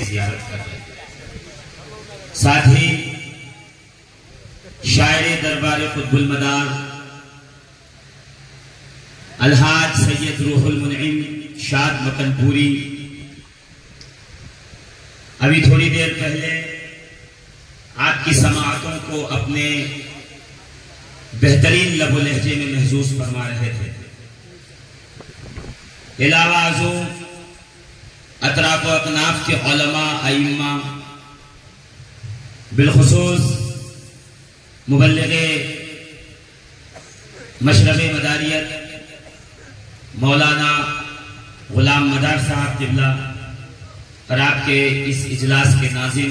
زیارت کر رہے ہیں۔ ساتھ ہی شاعر دربار قطب المدار الحاج سید روح المنعم شاد مکن پوری ابھی تھوڑی دیر پہلے آپ کی سماعتوں کو اپنے بہترین لب و لہجے میں محسوس فرما رہے تھے۔ علاوہ ازوں اطراف و اکناف کے علماء ائمہ بالخصوص مبلغ مشرب مداریت مولانا غلام مدار صاحب قبلہ اور آپ کے اس اجلاس کے ناظم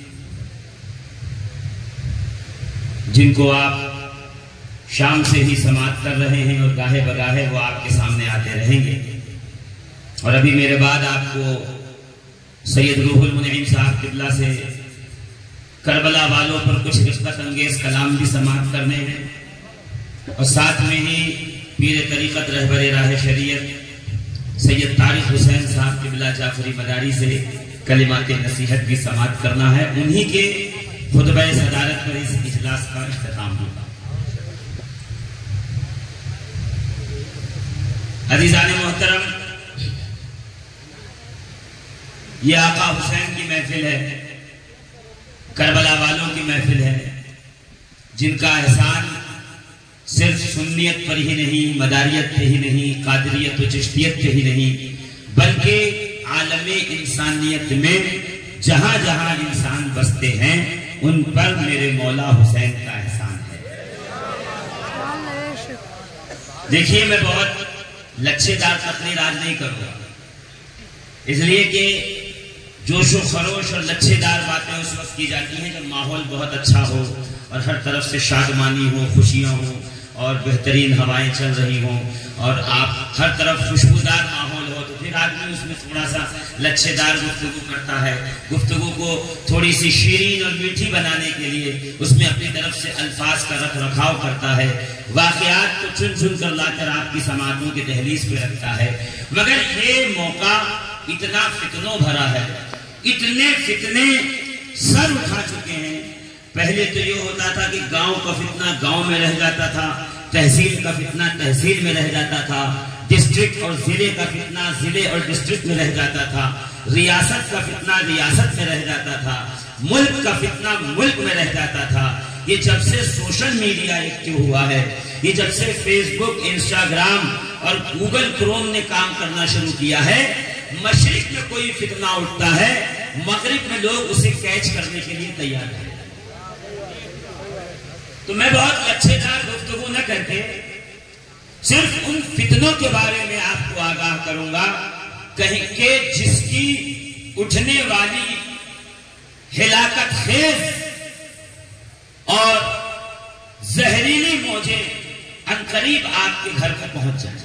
جن کو آپ شام سے ہی سماعت کر رہے ہیں اور گاہے بگاہے وہ آپ کے سامنے آتے رہیں گے، اور ابھی میرے بعد آپ کو سید روح المنعم صاحب قبلہ سے کربلا والوں پر کچھ رشقت انگیز کلام بھی سماعت کرنے ہیں، اور ساتھ میں ہی پیر طریقت رہبر راہ شریعت سید طارق حسین صاحب قبلہ جعفری مداری سے کلمات نصیحت بھی سماعت کرنا ہے۔ انہی کے خطبہ صدارت پر اس اجلاس کا اختتام ہوگا۔ عزیزان محترم، یہ آقا حسین کی محفل ہے، کربلا والوں کی محفل ہے، جن کا احسان صرف سنیت پر ہی نہیں، مداریت پہ ہی نہیں، قادریت و چشتیت پہ ہی نہیں، بلکہ عالم انسانیت میں جہاں جہاں انسان بستے ہیں ان پر میرے مولا حسین کا احسان ہے۔ دیکھیے، میں بہت لچھے دار تقریر آج نہیں کروں گا، اس لیے کہ جوش و خروش اور لچھے دار باتیں اس وقت کی جاتی ہیں جب ماحول بہت اچھا ہو اور ہر طرف سے شادمانی ہو، خوشیاں ہوں اور بہترین ہوائیں چل رہی ہوں اور آپ ہر طرف خوشبودار ماحول ہو، تو پھر آدمی اس میں تھوڑا سا لچھے دار گفتگو کرتا ہے۔ گفتگو کو تھوڑی سی شیرین اور میٹھی بنانے کے لیے اس میں اپنی طرف سے الفاظ کا رکھ رکھاؤ کرتا ہے، واقعات کو چن چن کر لا کر آپ کی سماعتوں کی دہلیز پہ رکھتا ہے۔ مگر یہ موقع اتنا فتنوں بھرا ہے، اتنے فتنے سر اٹھا چکے ہیں۔ پہلے تو یہ ہوتا تھا کہ گاؤں کا فتنہ گاؤں میں رہ جاتا تھا، تحصیل کا فتنہ تحصیل میں رہ جاتا تھا، ڈسٹرکٹ اور ضلع کا فتنہ ضلع اور ڈسٹرکٹ میں رہ جاتا تھا، ریاست کا فتنہ ریاست میں رہ جاتا تھا، ملک کا فتنہ ملک میں رہ جاتا تھا۔ یہ جب سے سوشل میڈیا ایکٹیو ہوا ہے، یہ جب سے فیس بک، انسٹاگرام اور گوگل کروم نے کام کرنا شروع کیا ہے، مشرق میں کوئی فتنہ اٹھتا ہے، مغرب میں لوگ اسے کیچ کرنے کے لیے تیار ہیں۔ تو میں بہت اچھے دار گفتگو نہ کر کے صرف ان فتنوں کے بارے میں آپ کو آگاہ کروں گا کہیں کہ جس کی اٹھنے والی ہلاکت خیز اور زہریلی موجیں عنقریب آپ کے گھر پر پہنچ جائیں۔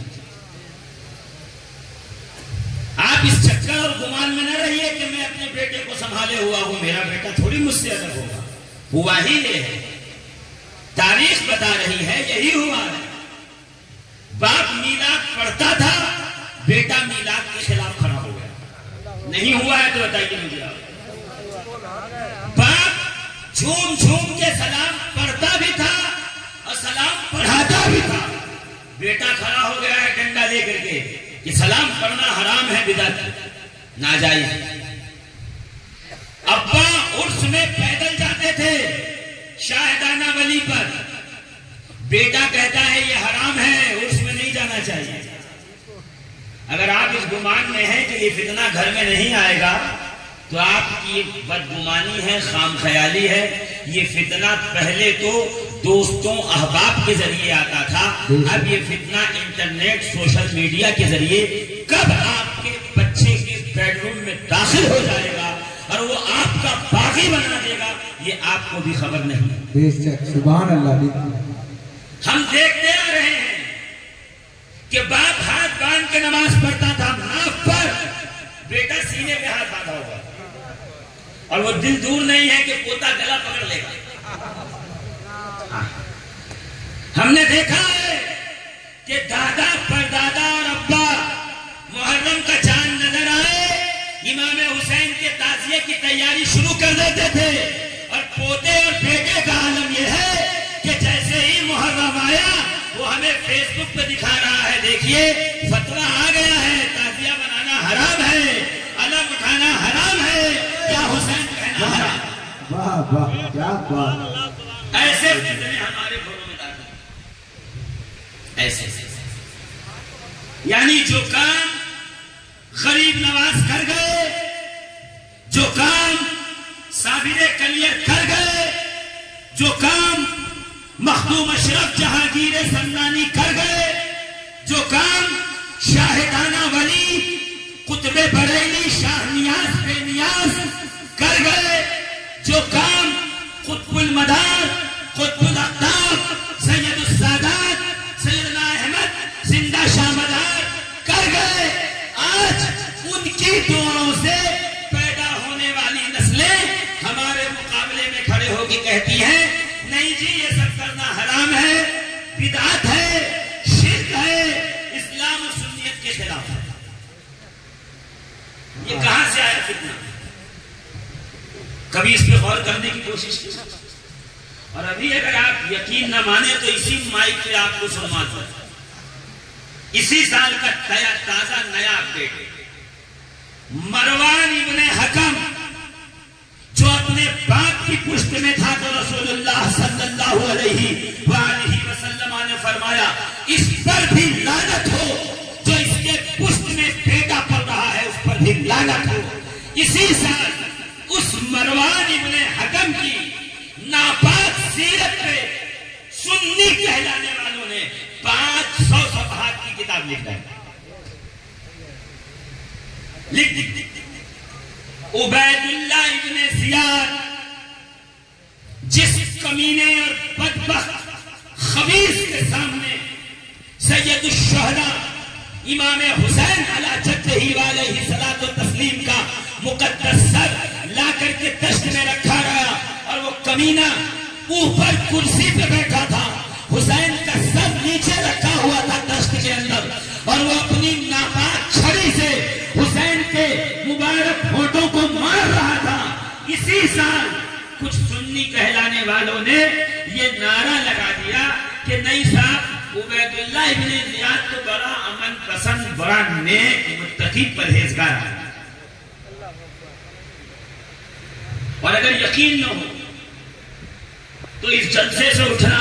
آپ اس چکر اور گمان میں نہ رہیے کہ میں اپنے بیٹے کو سنبھالے ہوا ہوں، میرا بیٹا تھوڑی مجھ سے الگ ہوگا، ہوا ہی یہ ہے، تاریخ بتا رہی ہے یہی ہوا ہے۔ باپ میلاد پڑھتا تھا، بیٹا میلاد کے خلاف کھڑا ہو گیا، نہیں ہوا ہے تو بتائیے مجھے۔ باپ جھوم جھوم کے سلام پڑھتا بھی تھا اور سلام پڑھاتا بھی تھا، بیٹا کھڑا ہو گیا ہے ڈنڈا لے کر کے کہ سلام پڑھنا حرام ہے، بدعت ناجائز۔ ابا عرس میں پیدل جاتے تھے شاہدانہ ولی پر، بیٹا کہتا ہے یہ حرام ہے، عرس میں نہیں جانا چاہیے۔ اگر آپ اس گمان میں ہیں کہ یہ فتنہ گھر میں نہیں آئے گا تو آپ کی بدگمانی ہے، خام خیالی ہے۔ یہ فتنہ پہلے تو دوستوں احباب کے ذریعے آتا تھا، اب یہ فتنہ انٹرنیٹ سوشل میڈیا کے ذریعے کب آپ کے بچے کے بیڈ روم میں داخل ہو جائے گا اور وہ آپ کا باغی بنا دے گا، یہ آپ کو بھی خبر نہیں۔ سبحان اللہ۔ ہم دیکھتے آ رہے ہیں کہ باپ ہاتھ باندھ کے نماز پڑھتا تھا، ناف پر، بیٹا سینے پہ ہاتھ باندھا ہوگا، اور وہ دل دور نہیں ہے کہ پوتا گلا پکڑ لے گا۔ ہم نے دیکھا ہے کہ دادا پردادا اور ابا محرم کا چاند نظر آئے، امام حسین کے تعزیے داری شروع کر دیتے تھے. اور پوتے اور بیٹے کا عالم یہ ہے کہ جیسے ہی محرم آیا وہ ہمیں فیس بک پہ دکھا رہا ہے, دیکھیے فتویٰ آ گیا ہے, تعزیہ بنانا حرام ہے, علم اٹھانا حرام ہے, یا حسین کہنا حرام. واہ واہ کیا بات. ایسے فتنے ہمارے گھروں میں داخل, ایسے یعنی جو کام غریب نواز کر گئے, جو کام صابر کلیت کر گئے, جو کام مخدوم اشرف جہانگیر سمنانی کر گئے, جو کام شاہدانہ ولی قطب بریلی شاہ نیاز بے نیاز کر گئے, جو کام قطب المدار قطب الاقطاب سید السادات سیدنا احمد زندہ شاہ مدار کر گئے, آج ان کی دعاؤں سے پیدا ہونے والی نسلیں ہمارے مقابلے میں کھڑے ہو کے کہتی ہیں نہیں جی یہ سب کرنا حرام ہے, بدعت ہے, شرک ہے, اسلام و سنیت کے خلاف ہے. یہ کہاں سے آیا فتنہ؟ کبھی اس پہ غور کرنے کی کوشش کی؟ اور ابھی اگر آپ یقین نہ مانے تو اسی مائک پہ آپ کو سنواتا ہے, اسی سال کا تازہ نیا اپڈیٹ, مروان ابن حکم جو اپنے باپ کی پشت میں تھا تو رسول اللہ صلی اللہ علیہ وآلہ وسلم نے فرمایا اس پر بھی لعنت ہو, جو اس کے پشت میں بیٹا پڑ رہا ہے اس پر بھی لعنت ہو. اسی سال اس مروان ابن حکم کی ناپاک سیرت پہ سنی کہلانے والوں نے 500 صفحات کی کتاب لکھ ڈالی. عبید اللہ ابن زیاد جس کمینے اور بدبخت خبیث کے سامنے سید الشہداء امام حسین علی جدہ علیہ الصلوۃ والتسلیم کا مقدس سر لا کر کے دشت میں رکھا گیا اور وہ کمینہ اوپر کرسی پہ بیٹھا تھا, حسین کا سر نیچے رکھا ہوا تھا دشت کے اندر, اور وہ اپنی ناپاک چھڑی سے حسین کے مبارک ہونٹوں کو مار رہا تھا. اسی سال کچھ سنی کہلانے والوں نے یہ نعرہ لگا دیا کہ نہیں صاحب عبید اللہ ابن زیاد تو بڑا امن پسند, بڑا نیک متقی پرہیزگار ہے. اور اگر یقین نہ ہو تو اس جلسے سے اٹھنا,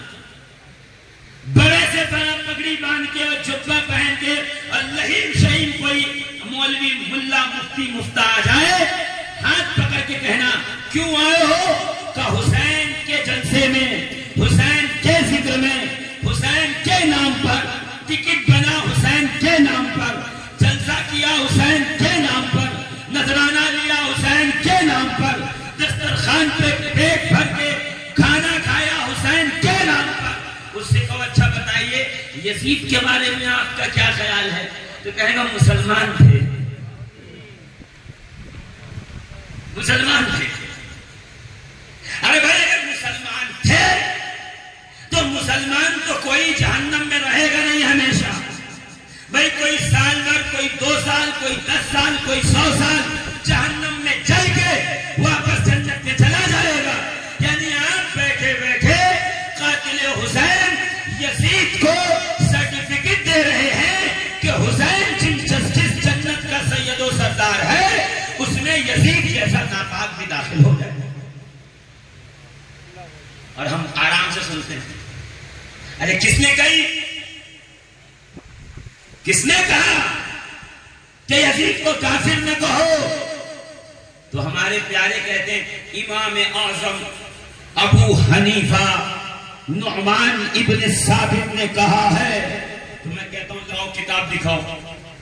بڑے سے بڑا پگڑی باندھ کے اور جبہ پہن کے اور لہیم شہیم کوئی مولوی ملا مفتی مفتا آ جائے, ہاتھ پکڑ کے کہنا کیوں آئے ہو, کہ حسین کے جلسے میں, حسین کے ذکر میں, حسین کے نام پر ٹکٹ بنا, حسین کے نام پر جلسہ کیا, حسین کے نام پر نذرانہ لیا, حسین کے نام پر دسترخوان پہ پیٹ بھر کے کھانا کھایا, حسین کے نام پر. اس سے کہو اچھا بتائیے یزید کے بارے میں آپ کا کیا خیال ہے, تو کہے گا مسلمان تھے, مسلمان تھے. ارے بھائی اگر مسلمان تھے تو مسلمان تو کوئی جہنم میں رہے گا نہیں ہمیشہ. بھائی کوئی سال بھر, کوئی 2 سال, کوئی 10 سال, کوئی 100 سال جہنم میں جل کے واپس جنت میں چلا جائے گا. یعنی آپ بیٹھے بیٹھے قاتل حسین یزید کو سرٹیفکیٹ دے رہے ہیں کہ حسین جس جنت کا سید و سردار ہے اس میں یزید جیسا ناپاک بھی داخل ہو جائے. اور ہم آرام سے سنتے ہیں, ارے کس نے کہی, کس نے کہا کہ یزید کو کافر نہ کہو؟ تو ہمارے پیارے کہتے ہیں امام اعظم ابو حنیفہ نعمان ابن ثابت نے کہا ہے. تو میں کہتا ہوں لاؤ کتاب دکھاؤ.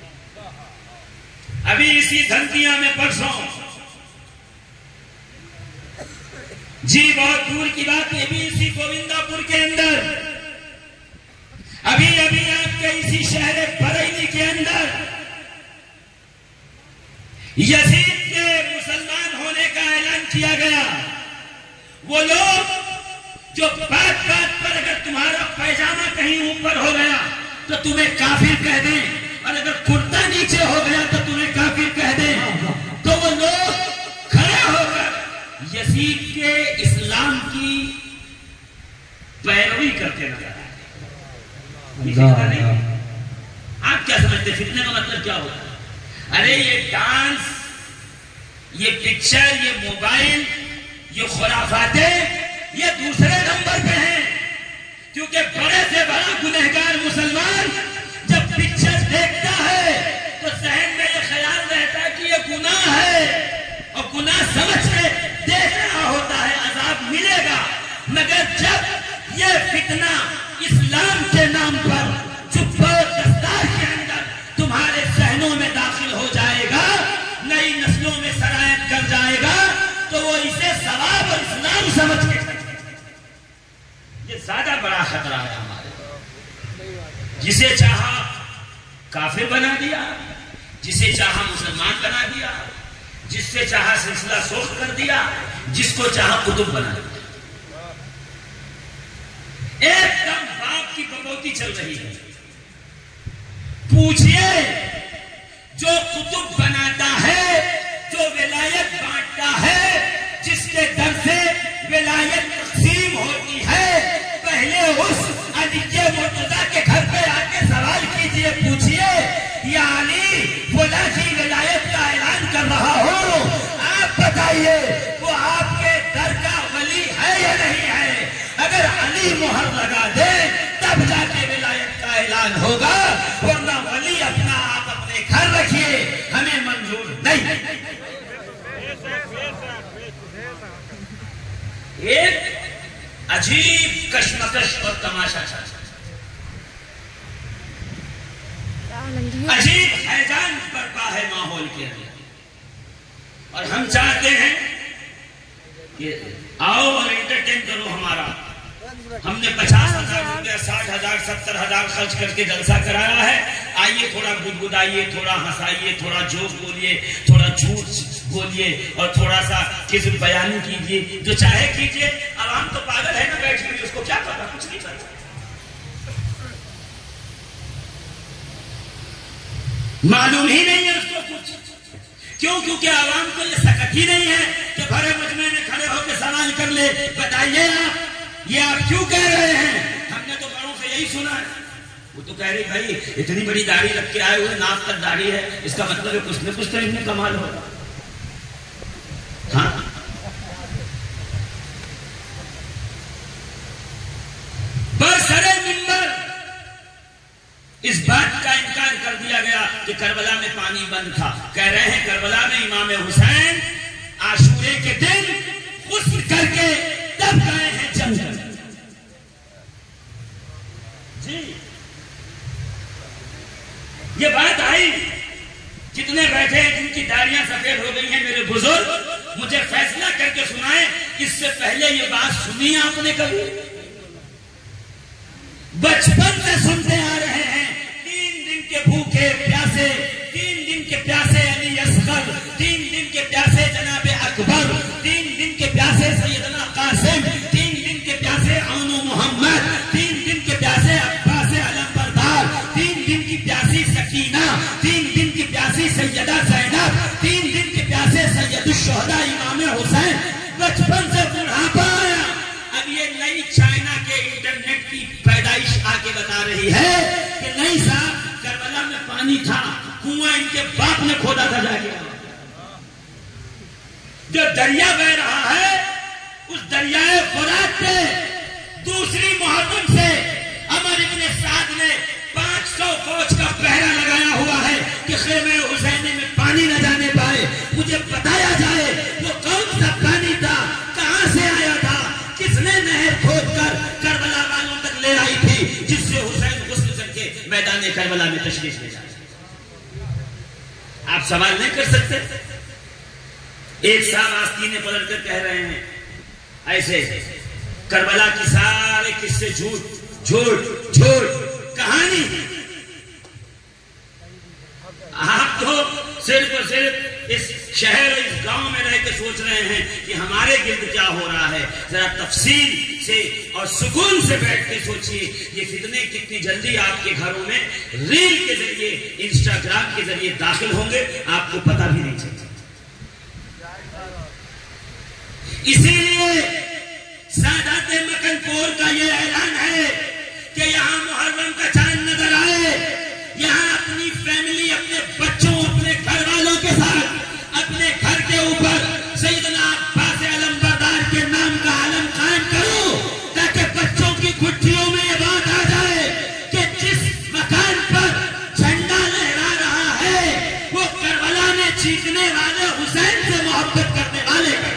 ابھی اسی دھنتیاں میں پرسوں, جی بہت دور کی بات ہے, ابھی اسی گووندہ پور کے اندر, ابھی آپ کے اسی شہر بریلی کے اندر یزید کے مسلمان ہونے کا اعلان کیا گیا. وہ لوگ جو بات بات پر اگر تمہارا پیجامہ کہیں اوپر ہو گیا تو تمہیں کافر کہہ دیں, اور اگر کرتا نیچے ہو گیا تو تمہیں کافر کہہ دیں, تو وہ لوگ کھڑے ہو یزید کے اسلام کی پیروی کرتے نظر آئے. آپ کیا سمجھتے فتنے کا مطلب کیا ہوتا ہے؟ ارے یہ ڈانس، یہ پکچر، یہ موبائل، یہ خرافاتیں یہ دوسرے نمبر پہ ہیں. کیونکہ بڑے سے بڑا گنہگار مسلمان جب پکچر دیکھتا ہے تو ذہن میں یہ خیال رہتا ہے کہ یہ گناہ ہے، اور گناہ سمجھ کے دیکھ رہا ہوتا ہے عذاب ملے گا. مگر جب یہ فتنہ اسلام کے نام پر چپ و دستار کے اندر تمہارے ذہنوں میں داخل ہو جائے گا، نئی نسلوں میں سرایت کر جائے گا، تو وہ اسے ثواب اور اسلام سمجھ کے یہ زیادہ بڑا خطرہ ہے ہمارے. جسے چاہا کافر بنا دیا، جسے چاہا مسلمان بنا دیا، جس سے چاہا سلسلہ سوخت کر دیا، جس کو چاہا قطب بنا دیا. ایک دم باپ کی بغوتی چل رہی ہے. پوچھئے جو قطب بناتا ہے، جو ولایت بانٹتا ہے، جس کے در سے ولایت تقسیم ہوتی ہے، پہلے اس علی مرتضیٰ کے گھر پہ آ کے سوال کیجئے، پوچھئے یا علی فلاں کی ولایت کا اعلان کر رہا ہو، آپ بتائیے وہ آپ کے در کا ولی ہے یا نہیں ہے؟ اگر علی مہر لگا دے تب جا کے ولایت کا اعلان ہوگا، ورنہ ولی اپنا آپ اپنے گھر رکھیے، ہمیں منظور نہیں. ایک عجیب کشمکش اور تماشا چل رہا ہے، عجیب حیران برپا ہے ماحول کے اندر. اور ہم چاہتے ہیں کہ آؤ اور انٹرٹین کرو ہمارا. ہم نے 50,000 روپیہ 60,000 70,000 خرچ کر کے جلسہ کرایا ہے. آئیے تھوڑا گدگدائیے، تھوڑا ہنسائیے، تھوڑا جوک بولیے، تھوڑا جھوٹ بولیے، اور تھوڑا سا کسی بیانی کیجیے، جو چاہے کیجیے. عوام تو پاگل ہے نا بیٹھی ہوئی، اس کو کیا پتا، کچھ نہیں پتا. معلوم ہی نہیں ہے اس کو کچھ. کیوں؟ کیونکہ عوام کو یہ سکت ہی نہیں ہے کہ بھرے مجمع میں کھڑے ہو کے سوال کر لے، بتائیے آپ یہ آپ کیوں کہہ رہے ہیں؟ ہم نے تو بڑوں سے یہی سنا ہے. وہ تو کہہ رہی بھائی اتنی بڑی داڑھی رکھ کے آئے ہوئے، ناک تک داڑھی ہے، اس کا مطلب ہے کچھ نہ کچھ تو ان میں کمال ہوگا. ہاں برسرے منبر اس بات کا انکار کر دیا گیا کہ کربلا میں پانی بند تھا. کہہ رہے ہیں کربلا میں امام حسین عاشورے کے دن غسل کر کے تب گئے ہیں جنگل. جی یہ بات آئی. جتنے بیٹھے ہیں جن کی داڑیاں سفید ہو گئی ہیں میرے بزرگ، مجھے فیصلہ کر کے سنائیں، اس سے پہلے یہ بات سنی آپ نے کبھی؟ بچپن سے سنتے آ رہے ہیں 3 دن کے بھوکے پیاسے، 3 دن کے پیاسے علی اصغر، 3 دن کے پیاسے جناب اکبر، 3 دن کے پیاسے سیدنا قاسم، 3 دن کے پیاسے عون و محمد، 3 دن کے پیاسے عباس علم بردار، 3 دن کی پیاسی سکینہ، 3 دن کی پیاسی سیدہ زینب، 3 دن کے پیاسے سید الشہداء امام حسین. بچپن سے بڑھاپا آیا. اب یہ نئی چائنا کے انٹرنیٹ کی پیدائش آ کے بتا رہی ہے کہ نہیں صاحب کربلا میں پانی تھا، کنواں ان کے باپ نے کھودا تھا جا کے. جو دریا بہ رہا ہے اس دریائے فرات پہ دوسری محرم سے عمر ابن سعد نے 500 فوج کا پہرا لگایا ہوا ہے کہ خیمہ حسینی میں پانی نہ جانے پائے. مجھے بتایا جائے وہ کون سا پانی تھا، کہاں سے آیا تھا، کس نے نہر کھود کر کربلا والوں تک لے آئی تھی، جس سے حسین غسل کر کے میدان کربلا میں تشریف لے جائے. آپ سوال نہیں کر سکتے. ایک صاحب آستینے پلٹ کر کہہ رہے ہیں ایسے کربلا کی سارے قصے جھوٹ جھوٹ جھوٹ کہانی. آپ تو صرف اور صرف اس شہر اس گاؤں میں رہ کے سوچ رہے ہیں کہ ہمارے گرد کیا ہو رہا ہے. ذرا تفصیل سے اور سکون سے بیٹھ کے سوچئے یہ فتنے کتنی جلدی آپ کے گھروں میں ریل کے ذریعے، انسٹاگرام کے ذریعے داخل ہوں گے، آپ کو پتہ بھی نہیں چلے. اسی لیے سادات مکن پور کا یہ اعلان ہے کہ یہاں محرم کا چاند نظر آئے، یہاں اپنی فیملی، اپنے بچوں، اپنے گھر والوں کے ساتھ اپنے گھر کے اوپر سیدنا عباس علمبردار کے نام کا علم قائم کرو، تاکہ بچوں کی گٹھیوں میں یہ بات آ جائے کہ جس مکان پر جھنڈا لہرا رہا ہے وہ کربلا میں چیخنے والے حسین سے محبت کرنے والے ہیں۔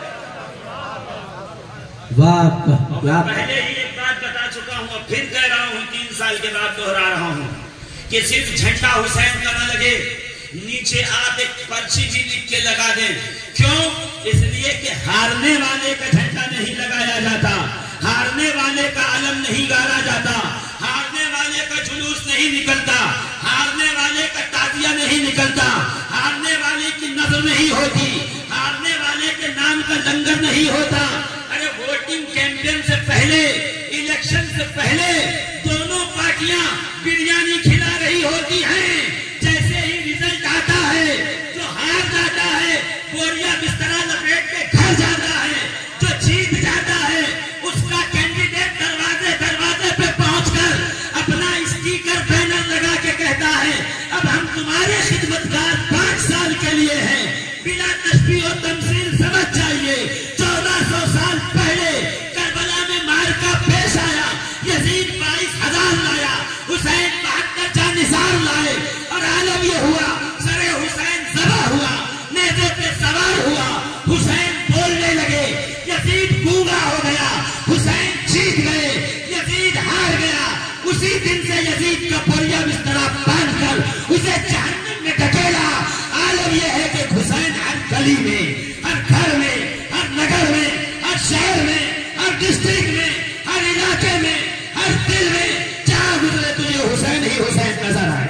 پہلے ہی ایک بات بتا چکا ہوں اور پھر کہہ رہا ہوں، 3 سال کے بعد دہرا رہا ہوں کہ صرف جھنڈا حسین کا نہ لگے، نیچے آپ ایک پرچی بھی لکھ کے لگا دیں۔ کیوں؟ اس لیے کہ ہارنے والے کا جھنڈا نہیں لگایا جاتا، ہارنے والے کا علم نہیں گاڑا جاتا، ہارنے والے کا جلوس نہیں نکلتا، ہارنے والے کا تعزیہ نہیں نکلتا، ہارنے والے کی نظر نہیں ہوتی، ہارنے والے کے نام کا لنگر نہیں ہوتا۔ ارے ووٹنگ کیمپین سے پہلے، الیکشن سے پہلے دونوں پارٹیاں بریانی کھلا رہی ہوتی ہیں، جیسے ہی ریزلٹ آتا ہے جو ہار جاتا ہے بوریا بسترا لپیٹ کے گھر جاتا ہے، جو جیت جاتا ہے اس کا کینڈیڈیٹ دروازے دروازے پہ پہنچ کر اپنا اسٹیکر بینر لگا کے کہتا ہے اب ہم تمہارے خدمتگار 5 سال کے لیے ہیں، بلا تشبیہ و تمثیل سمجھ جائیے 1400 سال پہلے کربلا میں مارکا پیش آیا، یزید 22,000 لایا، حسین 72 جانثار لائے، اور عالم یہ ہوا سر حسین ذبح ہوا، نیزے پہ سوار ہوا، حسین بولنے لگے، یزید گونگا ہو گیا، حسین جیت گئے، یزید ہار گیا۔ اسی دن سے یزید کا بوریا بسترا باندھ کر اسے جہنم میں ڈھکیلا۔ عالم یہ ہے کہ حسین ہر گلی میں، ہر گھر میں، ہر نگر میں، ہر شہر میں، ہر ڈسٹرکٹ میں، ہر علاقے میں، ہر دل میں جہاں گزرے تجھے حسین ہی حسین نظر آئے۔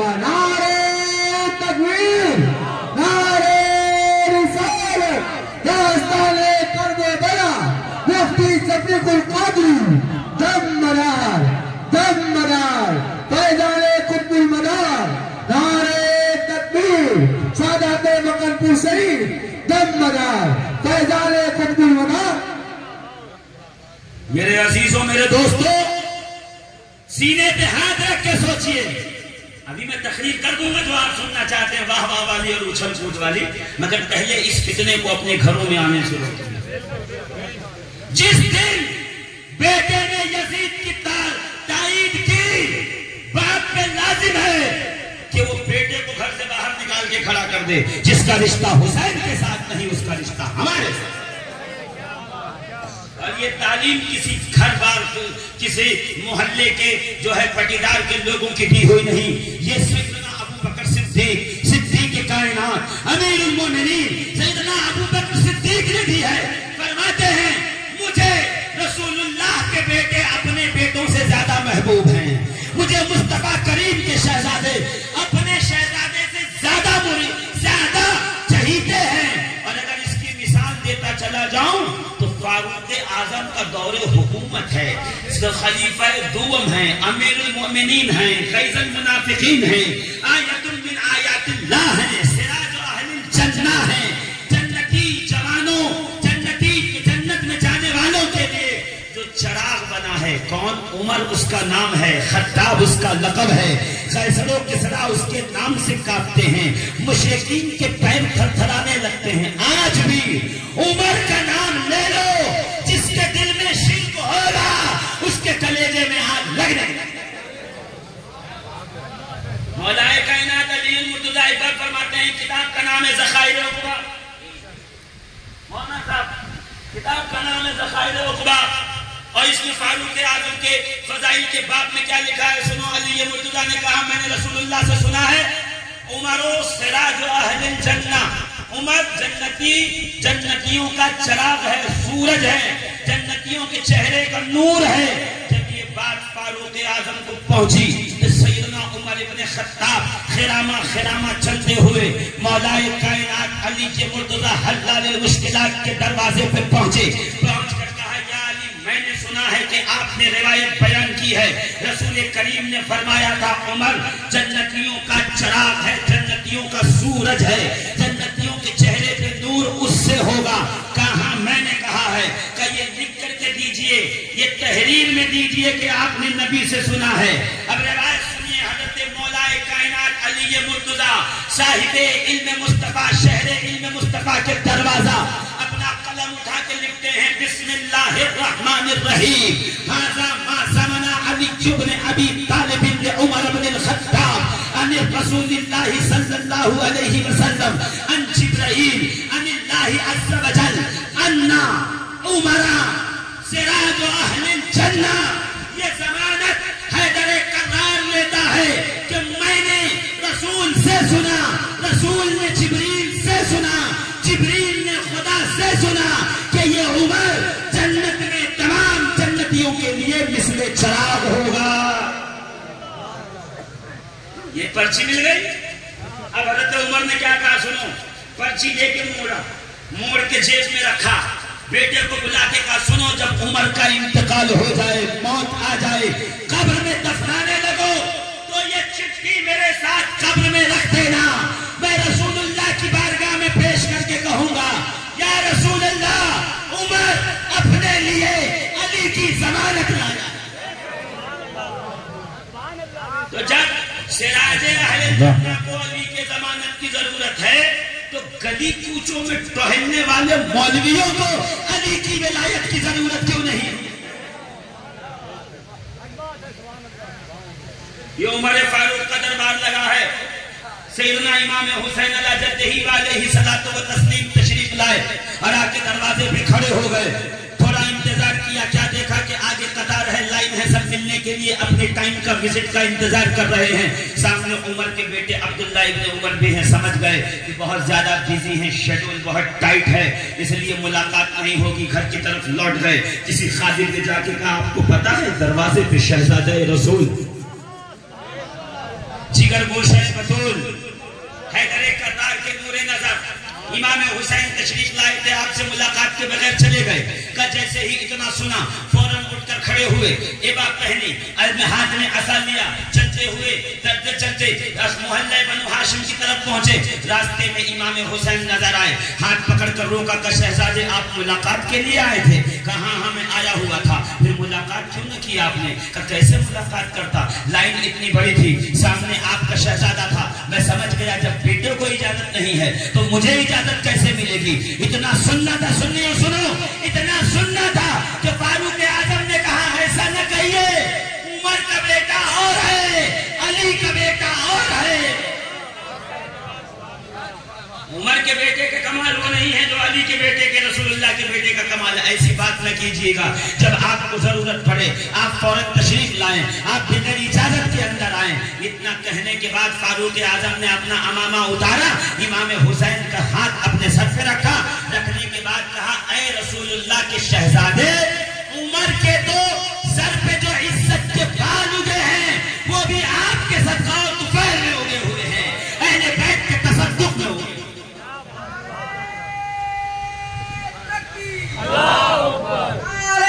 نعرہ تکبیر، نعرہ رسالت، داستان کربلا، مفتی شفیق القادری، دم مدار، دم مدار، فیضان قطب المدار، نعرہ تکبیر، سادات مکن پور شریف، دم مدار، فیضان قطب المدار۔ میرے عزیزوں، میرے دوستوں، سینے پہ ہاتھ رکھ کے سوچئے۔ ابھی میں تقریر کر دوں گا جو آپ سننا چاہتے ہیں، واہ واہ والی اور اچھل کود والی، مگر پہلے اس فتنے کو اپنے گھروں میں آنے سے روکیں۔ جس دن بیٹے نے یزید کی تائید کی، باپ پہ لازم ہے کہ وہ بیٹے کو گھر سے باہر نکال کے کھڑا کر دے۔ جس کا رشتہ حسین کے ساتھ نہیں، اس کا رشتہ ہمارے ساتھ۔ اور یہ تعلیم کسی گھر بار کسی محلے کے جو ہے پٹیدار کے لوگوں کی دی ہوئی نہیں، یہ سیدنا ابو بکر صدیق، صدیق کائنات، امیر المومنین سیدنا ابو بکر صدیق نے دی ہے۔ فرماتے ہیں مجھے رسول اللہ کے بیٹے اپنے بیٹوں سے زیادہ محبوب ہیں، مجھے مصطفیٰ کریم کے شہزادے اپنے شہزادے سے زیادہ چہیتے ہیں۔ اور اگر اس کی مثال دیتا چلا جاؤں تو فاروق اعظم کا دور حکومت ہے، خلیفہ دوم ہیں، امیر المومنین ہیں، فیض المنافقین ہیں، آیت من آیات اللہ ہیں، سراج اہل الجنہ ہیں، جنتی جوانوں، جنت میں جانے والوں کے لیے جو چراغ بنا ہے۔ کون؟ عمر اس کا نام ہے، خطاب اس کا لقب ہے، قیصر و کسریٰ اس کے نام سے کاپتے ہیں، مشرکین کے پیر تھر تھرانے لگتے ہیں۔ آج بھی عمر کا نام لے لو، جس کے دل میں شرک ہوگا اس کے کلیجے میں آگ لگنے لگے۔ مولا کائنات علی المرتضیٰ اقبال فرماتے ہیں کتاب کا نام ہے ذخائر عقبہ۔ مولانا صاحب، کتاب کا نام ہے ذخائر عقبہ، اور اس میں فاروق اعظم کے فضائل کے باب میں کیا لکھا ہے سنو۔ علی مرتضیٰ نے کہا میں نے رسول اللہ سے سنا ہے عمر سراج اہل الجنہ، عمر جنتیوں کا چراغ ہے، سورج ہے، جنتیوں کے چہرے کا نور ہے۔ جب یہ بات فاروق اعظم کو پہنچی تو سیدنا عمر ابن خطاب خرامہ چلتے ہوئے مولا کائنات علی کے مرتضیٰ حلال مشکلات کے دروازے پہ پہنچے۔ پہنچ کر کہا یا علی، میں نے سنا ہے کہ آپ نے روایت بیان کی ہے، رسول کریم نے فرمایا تھا عمر جنتیوں کا چراغ ہے، جنتیوں کا سورج ہے، جنتیوں کے چہرے پہ نور اس سے ہوگا۔ کہاں؟ میں نے یہ تحریر میں دیجئے کہ آپ نے نبی سے سنا ہے. اب روایت سنیے. حضرت مولا کائنات علی مرتضیٰ صاحب علم مصطفیٰ شہر علم مصطفیٰ کے دروازہ اپنا قلم اٹھا کے لکھتے ہیں بسم اللہ الرحمن الرحیم. ھذا ما زمن علی بن ابی طالب لعمر بن الخطاب عن رسول اللہ صلی اللہ علیہ وسلم عن جبرائیل عن اللہ عز وجل ان عمر سراج اہل الجنہ. یہ ضمانت حیدر کرار لیتا ہے کہ میں نے رسول سے سنا, رسول نے جبریل سے سنا, جبریل نے خدا سے سنا کہ یہ عمر جنت میں تمام جنتیوں کے لیے مثل چراغ ہوگا. یہ پرچی مل گئی. اب حضرت عمر نے کیا کہا سنو. پرچی لے کے موڑ کے جیب میں رکھا. بیٹے کو بلا کے کہا سنو جب عمر کا انتقال ہو جائے, موت آ جائے, قبر میں دفنانے لگو تو یہ چٹھی میرے ساتھ قبر میں رکھ دینا. میں رسول اللہ کی بارگاہ میں پیش کر کے کہوں گا یا رسول اللہ عمر اپنے لیے علی کی ضمانت لایا. تو جب سراج اہل جنہ کو علی کے ضمانت کی ضرورت ہے تو گلی کوچوں میں ٹہلنے والے مولویوں کو علی کی ولایت کی ضرورت کیوں نہیں؟ یہ عمر فاروق کا دربار لگا ہے. سیدنا امام حسین علی جدہ علیہ الصلوۃ والتسلیم تشریف لائے اور آ کے دروازے پہ کھڑے ہو گئے. تھوڑا انتظار کیا, کیا دیکھا کہ آگے قطار ہے, لائن ہے, سب ملنے کے لیے اپنے ٹائم کا وزٹ کا انتظار کر رہے ہیں. سامنے عمر کے بیٹے عبداللہ ابن عمر بھی ہیں. سمجھ گئے کہ بہت زیادہ بزی ہیں, شیڈول بہت ٹائٹ ہے, اس لیے ملاقات نہیں ہوگی. گھر کی طرف لوٹ گئے. کسی خادم نے جا کے کہا آپ کو پتا ہے دروازے پہ شہزادہ رسول جگر گوش ہے بطول حیدر کرار کے نور نظر امام حسین تشریف لائے تھے, آپ سے ملاقات کے بغیر چلے گئے. کہ جیسے ہی اتنا سنا فوراً اٹھ کر کھڑے ہوئے, ایبا پہنی, ہاتھ میں عصا لیا, چلتے ہوئے چلتے محلہ بنو ہاشم کی طرف پہنچے. راستے میں امام حسین نظر آئے, ہاتھ پکڑ کر روکا کہ شہزادے آپ ملاقات کے لیے آئے تھے؟ کہاں ہاں میں آیا ہوا تھا. پھر ملاقات کیوں نہ کی آپ نے؟ کہ کیسے ملاقات کرتا, لائن اتنی بڑی تھی, سامنے آپ کا شہزادہ تھا. میں سمجھ گیا جب بیٹے کو اجازت نہیں ہے تو مجھے اجازت کیسے ملے گی. اتنا سننا تھا, سنیے سنو, اتنا سننا تھا کہ فاروق اعظم نے کہا ایسا نہ کہیے, عمر کا بیٹا اور ہے, علی کا بیٹا اور ہے. عمر کے بیٹے کے کمال وہ نہیں ہے جو علی کے بیٹے کے, رسول اللہ کے بیٹے کا کمال ہے. ایسی بات نہ کیجئے گا. جب آپ کو ضرورت پڑے آپ فوراً تشریف لائیں, آپ بغیر اجازت کے اندر آئیں. اتنا کہنے کے بعد فاروق اعظم نے اپنا امامہ اتارا, امام حسین کا ہاتھ اپنے سر پہ رکھا. رکھنے کے بعد کہا اے رسول اللہ کے شہزادے, عمر کے تو سر پہ جو عزت کے بال اگے ہیں وہ بھی آپ کے صدقہ و طفیل میں اگے ہوئے ہیں, اہل بیت کے تصدق میں اگے. نعرہ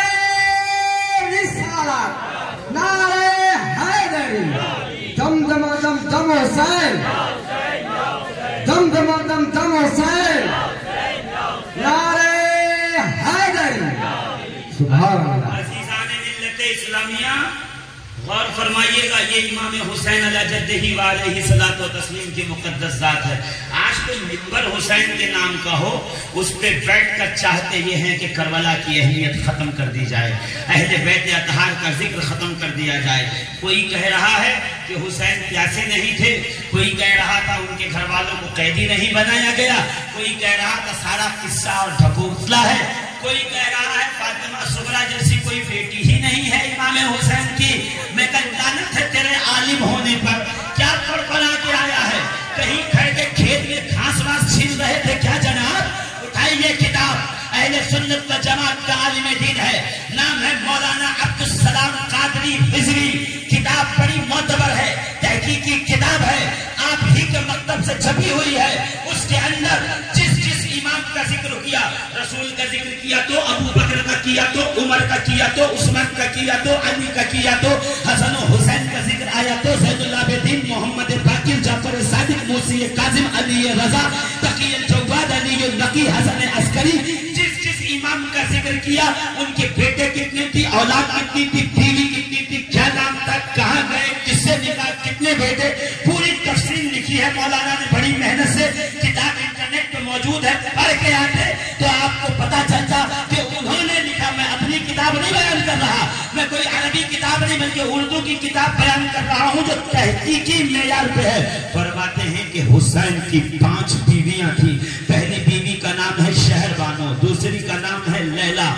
رسالت, نعرہ حیدری, دم دم دم دم حسین, دم دم دم دم حسین, نعرہ حیدری. سبحان اللہ. عزیزان ملت اسلامیہ غور فرمائیے گا, یہ امام حسین علی جدہ علیہ الصلوۃ والتسلیم کی مقدس ذات ہے. آج کوئی منبر حسین کے نام کا ہو, اس پہ بیٹھ کر چاہتے یہ ہیں کہ کربلا کی اہمیت ختم کر دی جائے, اہل بیت اطہار کا ذکر ختم کر دیا جائے. کوئی کہہ رہا ہے کہ حسین پیاسے نہیں تھے, کوئی کہہ رہا تھا ان کے گھر والوں کو قیدی نہیں بنایا گیا, کوئی کہہ رہا تھا سارا قصہ اور ڈھکوسلا ہے, کوئی کہہ رہا ہے فاطمہ صغریٰ جیسی کوئی بیٹی ہی نہیں ہے امام حسین کی. میں کہا لعنت ہے تیرے عالم ہونے پر, کیا پڑھ پڑھا کے آیا ہے؟ کہیں کھڑ کے کھیت میں گھاس واس چھین رہے تھے کیا جناب؟ اٹھائیے کتاب, اہل سنت و جماعت کا عالم دین ہے, نام ہے مولانا عبدالسلام قادری حزوی. کتاب بڑی معتبر ہے, تحقیقی کتاب ہے, آپ ہی کے مکتب سے چھپی ہوئی ہے. اس کے اندر جس امام کا ذکر کیا, رسول کا ذکر کیا تو ابو بکر کا کیا, تو عمر کا کیا, تو عثمان کا کیا, تو علی کا کیا, تو حسن و حسین کا ذکر آیا, تو زید العابدین, محمد باقر, جعفر صادق, موسی کاظم, علی رضا, تقی الجواد, علی النقی, حسن عسکری. جس امام کا ذکر کیا، ان کے بیٹے کتنے تھی، اولاد کتنی تھی، بیوی کتنی تھی، کیا نام تھا، کہاں گئے، کس سے نکاح، کتنے بیٹے، پوری تفصیل لکھی ہے مولانا نے بڑی محنت سے. کتاب انٹرنیٹ پہ موجود ہے، پڑھ کے آتے تو آپ کو پتا چلتا کہ انہوں نے لکھا. میں اپنی کتاب نہیں بیان کر رہا، میں کوئی عربی کتاب نہیں بلکہ اردو کی کتاب بیان کر رہا ہوں جو تحقیقی معیار پہ ہے. فرماتے ہیں کہ حسین کی 5 بیویاں تھیں. پہلی بیوی کا نام ہے شہر بانو، دوسری کا نام ہے لیلا.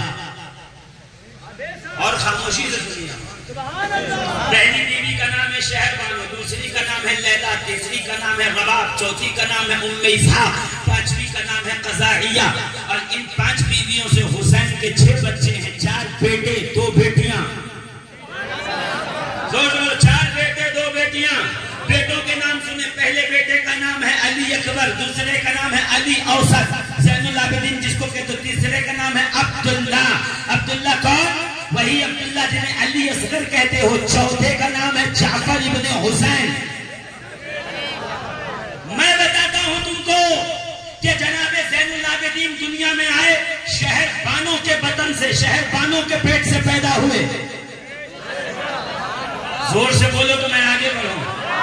اور خاموشی سے سنیے. پہلی بیوی کا نام ہے شہر بانو، دوسری کا نام ہے لیلا، تیسری کا نام ہے رباب، چوتھی کا نام ہے ام اسحاق، پانچویں کا نام ہے قزائیہ. اور ان 5 بیویوں سے حسین کے 6 بچے ہیں، 4 بیٹے 2 بیٹیاں. 4 بیٹے 2 بیٹیاں. بیٹوں کے نام سنیں. پہلے بیٹے کا نام ہے علی اکبر، دوسرے کا نام ہے علی اوسط زین العابدین جس کو کہتے، تیسرے کا نام ہے عبداللہ. عبداللہ کون؟ وہی عبداللہ جنہیں علی اصغر کہتے ہو. چوتھے کا نام ہے جعفر ابن حسین. میں بتاتا ہوں تم کو کہ جناب زین العابدین دنیا میں آئے شہر بانو کے بطن سے، شہر بانو کے پیٹ سے پیدا ہوئے. زور سے بولو تو میں آگے بڑھوں.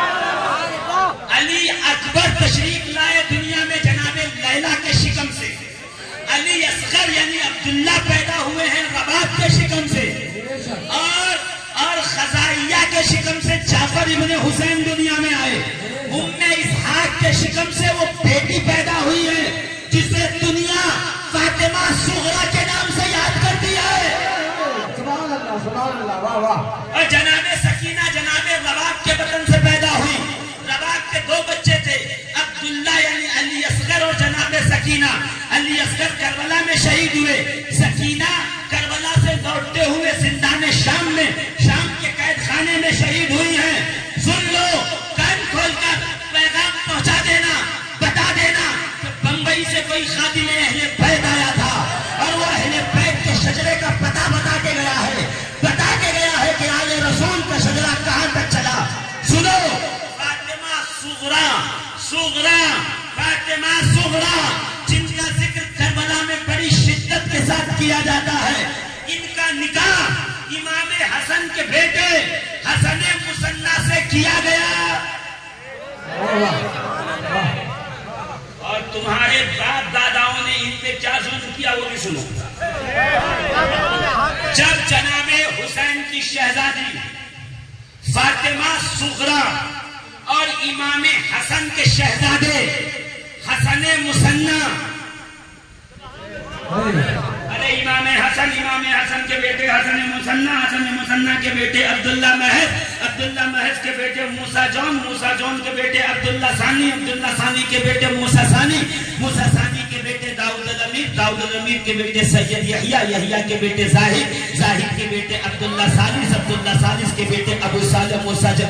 علی اکبر تشریف لائے دنیا میں جناب لیلا کے شکم سے. علی اصغر یعنی عبداللہ پیدا ہوئے ہیں رباب کے شکم سے. اور خزائیہ کے شکم سے جعفر ابن حسین دنیا میں آئے. ام اسحاق کے شکم سے وہ بیٹی پیدا ہوئی ہے جسے دنیا فاطمہ صغرا کے نام سے یاد کرتی ہے. سبحان اللہ سبحان اللہ، واہ واہ. اور جناب سکینہ جناب رباب کے بطن سے پیدا ہوئی. رباب کے 2 بچے تھے، عبداللہ یعنی علی اصغر اور جناب سکینہ. علی اصغر کربلا میں شہید ہوئے. سکینہ کربلا سے لوٹتے ہوئے زندان شام میں، شام کے قید خانے میں شہید ہوئی ہیں. سن لو، کان کھول کر پیغام پہنچا دینا، بتا دینا کہ بمبئی سے کوئی خادم اہل بیت آیا تھا اور وہ اہل بیت کے شجرے کا پتہ بتا کے گیا ہے، بتا کے گیا ہے کہ آل رسول کا شجرا کہاں تک چلا. سنو، فاطمہ صغرا، فاطمہ صغرا جن کا ذکر کربلا میں بڑی شدت کے ساتھ کیا جاتا ہے، ان کا نکاح امام حسن کے بیٹے حسن مصنع سے کیا گیا. اور تمہارے باپ داداؤں نے ان پہ کیا ظلم کیا وہ بھی سنو. جب جناب حسین کی شہزادی فاطمہ صغرا اور امام حسن کے شہزادے حسن مصنع، ارے امام حسن کے بیٹے حسن مصنع کے بیٹے عبداللہ محض کے بیٹے موسیٰ جون کے بیٹے عبداللہ ثانی کے بیٹے موسیٰ ثانی کے بیٹے داؤد الامیر کے بیٹے سید یحییٰ کے بیٹے زاہد کے بیٹے عبداللہ ثالث کے بیٹے ابو صالح موسیٰ جم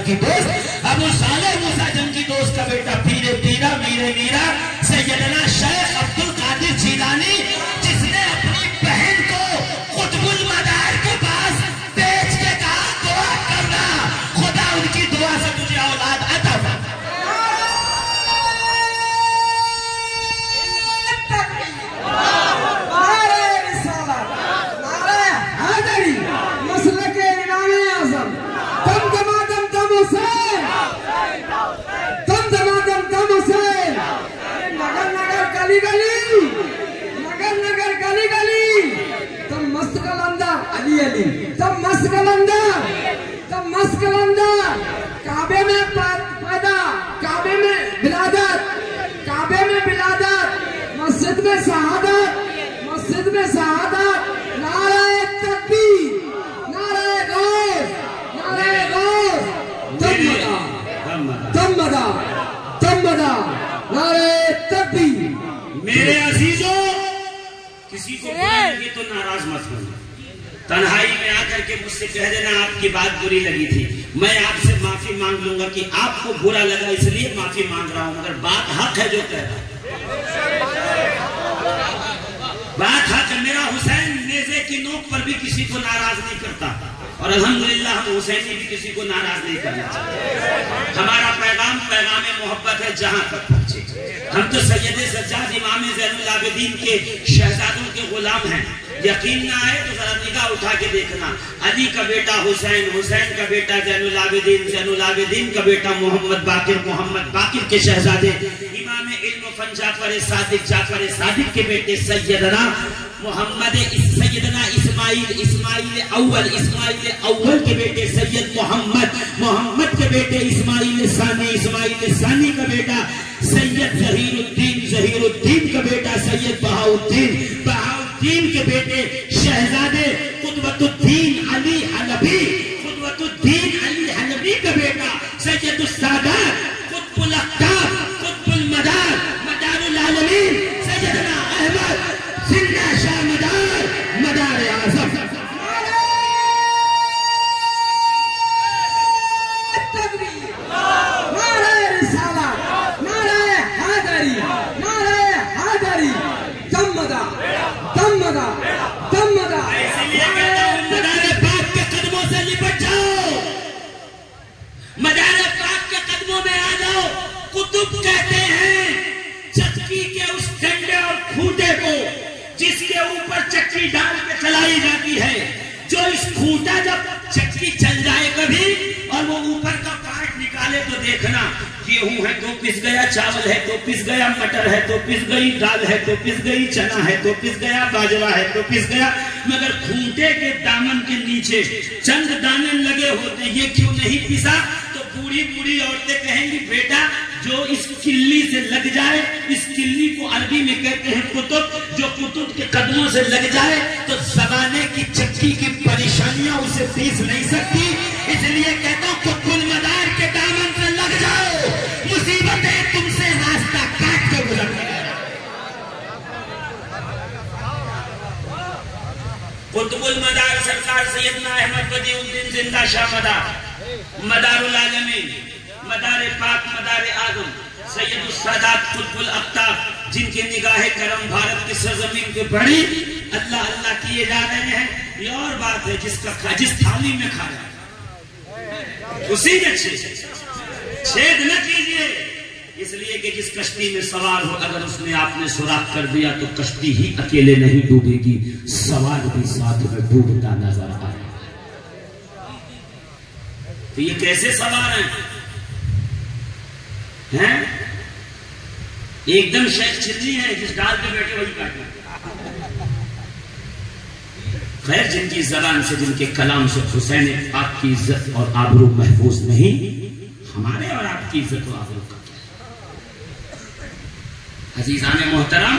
کی دوست کا بیٹا پیرا میرا سیدنا شیخ عبد القادر جیلانی، جس نے اپنی بہن کو قطب المدار کے پاس بیچ کے کہا دعا کرنا خدا ان کی دعا سے تجھے اولاد عطا فرمائے. تم مسکلندر کعبے میں پیدا، کعبے میں ولادت، مسجد میں شہادت، نعرہ تکبیر، نعرہ غوث، تمدا، نعرہ تکبیر. میرے عزیزوں، کسی کو برا لگے تو ناراض مت ہونا. تنہائی میں آ کر کے مجھ سے کہہ دینا آپ کی بات بری لگی تھی، میں آپ سے معافی مانگ لوں گا کہ آپ کو برا لگا اس لیے معافی مانگ رہا ہوں، مگر بات حق ہے جو کہہ رہا ہوں. بات حق ہے. میرا حسین نیزے کی نوک پر بھی کسی کو ناراض نہیں کرتا، اور الحمدللہ ہم حسینی بھی کسی کو ناراض نہیں کرنا چاہتے۔ ہمارا پیغام محبت ہے جہاں تک پہنچے۔ ہم تو سید سجاد امام زین العابدین کے شہزادوں کے غلام ہیں۔ یقین نہ آئے تو ذرا نگاہ اٹھا کے دیکھنا، علی کا بیٹا حسین، حسین کا بیٹا زین العابدین، زین العابدین کا بیٹا محمد باقر، محمد باقر کے شہزادے امام علم و فن جعفر صادق، جعفر صادق کے بیٹے سیدنا محمد، سیدنا اسماعیل اول کے بیٹے سید محمد کے بیٹے اسماعیل ثانی کا بیٹا سید ظہیر الدین کا بیٹا سید بہاؤالدین کے بیٹے شہزادے قطبۃ الدین علی حلبی کا بیٹا سید السادات قطب الاقطاب قطب المدار مدار العالمین سیدنا احمد زندہ شاہ مدار اعظم۔ مدار پاک کے قدموں میں آ جاؤ۔ قطب کہتے ہیں چکی کے اس ڈنڈے اور کھوٹے کو جس کے اوپر چکی ڈال کے چلائی جاتی ہے، جو اس کھوٹا جب چکی چل جائے کبھی اور وہ اوپر کا پارٹ نکالے تو دیکھنا گیہوں ہے تو پس گیا، چاول ہے تو پس گیا، مٹر ہے تو پس گئی، دال ہے تو پس گئی، چنا ہے تو پس گیا، باجرا ہے تو پس گیا، مگر کھوٹے کے دامن کے نیچے چند دانے لگے ہوتے ہیں، یہ کیوں نہیں پسا؟ تو بوڑھی عورتیں کہیں گی بیٹا جو اس کلی سے لگ جائے، اس کلی کو عربی میں کہتے ہیں قطب، جو قطب کے قدموں سے لگ جائے تو زمانے کی چکی کی پریشانیاں اسے پیس نہیں سکتی، اس لیے کہتا ہوں قطب المدار کے دامن سے لگ جاؤ، مصیبتیں تم سے راستہ کاٹ کے گزرتی ہیں۔ قطب المدار سرکار سیدنا احمد بدیع الدین زندہ شاہ مدار العالمین، مدار پاک، مدار اعظم، سید السادات قطب الاقطاب، جن کے نگاہ کرم بھارت کی سرزمین پہ بڑی اللہ اللہ کیے جا رہے ہیں۔ یہ اور بات ہے جس تھالی میں کھا جائے اسی میں چھید نہ کیجئے، اس لیے کہ جس کشتی میں سوار ہو اگر اس نے آپ نے سوراخ کر دیا تو کشتی ہی اکیلے نہیں ڈوبے گی، سوار بھی ساتھ میں ڈوبتا نظر آئے۔ تو یہ کیسے سوار ہیں؟ ایک دم شیخ چلی ہے، جس ڈال پہ بیٹھے وہی کاٹنا۔ خیر جن کی زبان سے، جن کے کلام سے حسین آپ کی عزت اور آبرو محفوظ نہیں، ہمارے اور آپ کی عزت و آبرو کا کیا ہے؟ عزیزان محترم،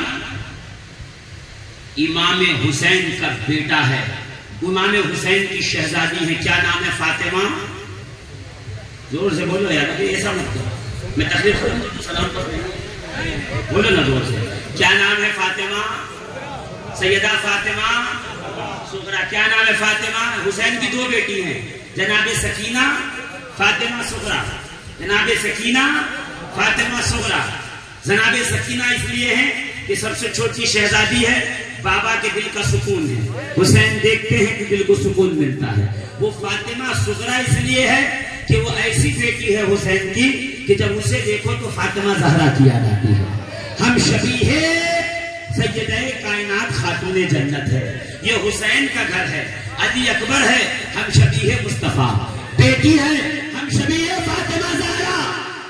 امام حسین کا بیٹا ہے، امام حسین کی شہزادی ہے، کیا نام ہے؟ فاطمہ۔ زور سے بولو یار، ابھی ایسا مت کرو، میں تقریر کروں تو سلام کروں، بولو نا زور سے۔ کیا نام ہے؟ فاطمہ، سیدہ فاطمہ صغرا۔ کیا نام ہے؟ فاطمہ۔ حسین کی دو بیٹی ہیں، جناب سکینہ، فاطمہ صغرا، جناب سکینہ، فاطمہ صغرا۔ جناب سکینہ اس لیے ہے کہ سب سے چھوٹی شہزادی ہے، بابا کے دل کا سکون ہے، حسین دیکھتے ہیں کہ دل کو سکون ملتا ہے۔ وہ فاطمہ صغرا اس لیے ہے کہ وہ ایسی بیٹی ہے حسین کی کہ جب اسے دیکھو تو فاطمہ زہرا کی یاد آتی ہے۔ ہم شبیہ سیدہ کائنات خاتون جنت ہے، یہ حسین کا گھر ہے، علی اکبر ہے، ہم شبیہ مصطفیٰ، بیٹی ہے ہم شبیہ فاطمہ زہرا۔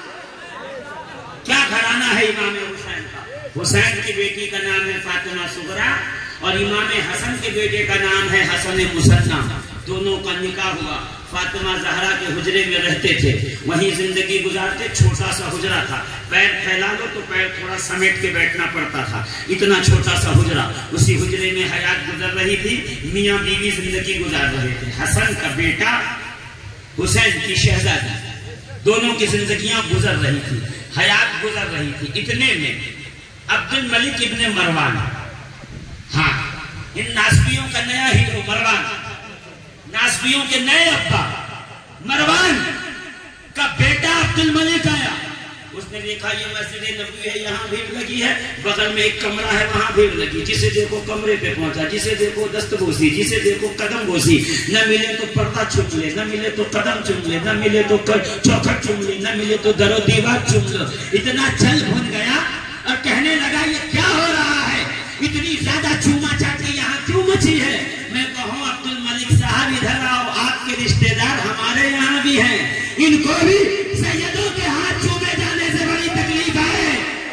کیا گھرانہ ہے امام حسین کا؟ حسین کی بیٹی کا نام ہے فاطمہ صغرا اور امام حسن کے بیٹے کا نام ہے حسن مثنی۔ دونوں کا نکاح ہوا، فاطمہ زہرا کے حجرے میں رہتے تھے، وہیں زندگی گزارتے، چھوٹا سا حجرہ تھا، پیر پھیلا لو تو پیر تھوڑا سمیٹ کے بیٹھنا پڑتا تھا، اتنا چھوٹا سا حجرہ، اسی حجرے میں حیات گزر رہی تھی، میاں بیوی زندگی گزار رہے تھے، حسن کا بیٹا، حسین کی شہزادی، دونوں کی زندگیاں گزر رہی تھی، حیات گزر رہی تھی۔ اتنے میں عبد الملک ابن مروان، ہاں ان ناسبیوں کا نیا ہیرو مروان، ناسبیوں کے نئے ابا مروان کا بیٹا عبد الملک آیا، اس نے دیکھا یہ مسجد نبوی ہے, یہاں بھیڑ لگی ہے, بغل میں ایک کمرہ ہے وہاں بھیڑ لگی, جسے دیکھو کمرے پہ پہنچا, جسے دیکھو دست بوسی, جسے دیکھو قدم بوسی, نہ ملے تو پردہ چوم لے, نہ ملے تو قدم چوم لے, نہ ملے تو چوکھٹ چوم لے, نہ ملے تو در و دیوار چوم لو. اتنا چل بھن گیا اور کہنے لگا یہ کیا ہو رہا ہے, اتنی زیادہ چوما چاٹی یہاں کیوں مچی ہے. میں کہوں عبد الملک صاحب ادھر آؤ, آپ کے رشتہ دار ہمارے یہاں بھی ہیں, ان کو بھی سیدوں کے ہاتھ چومے جانے سے بڑی تکلیف ہے.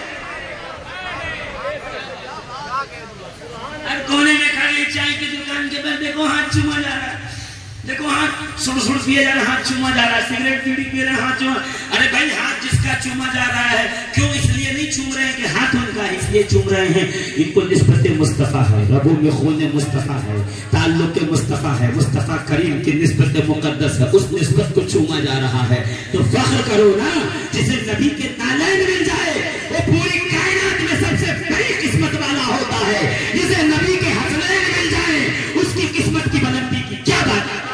ہر کونے میں کھڑے چائے کی دکان کے بعد دیکھو ہاتھ چوما جا رہا ہے, دیکھو ہاتھ سڑ سڑ پیا جا رہا, ہاتھ چوما جا رہا ہے, سگریٹ بیڑی پی رہے ہاتھ چوما. ارے بھائی ہاتھ جس کا چوما جا رہا ہے کیوں اس لیے نہیں چوم رہے ہیں کہ ہاتھ ان کا, اس لیے چوم رہے ہیں ان کو نسبت مصطفیٰ ہے, رگوں میں خون مصطفیٰ ہے, تعلق مصطفیٰ ہے, مصطفیٰ کریم کی نسبت مقدس ہے, اس نسبت کو چوما جا رہا ہے. تو فخر کرو نا, جسے نبی کے نالین مل جائے وہ پوری کائنات میں سب سے بڑی قسمت والا ہوتا ہے. جسے نبی کے حسنین مل جائے اس کی قسمت کی بلندی کی کیا بات ہے.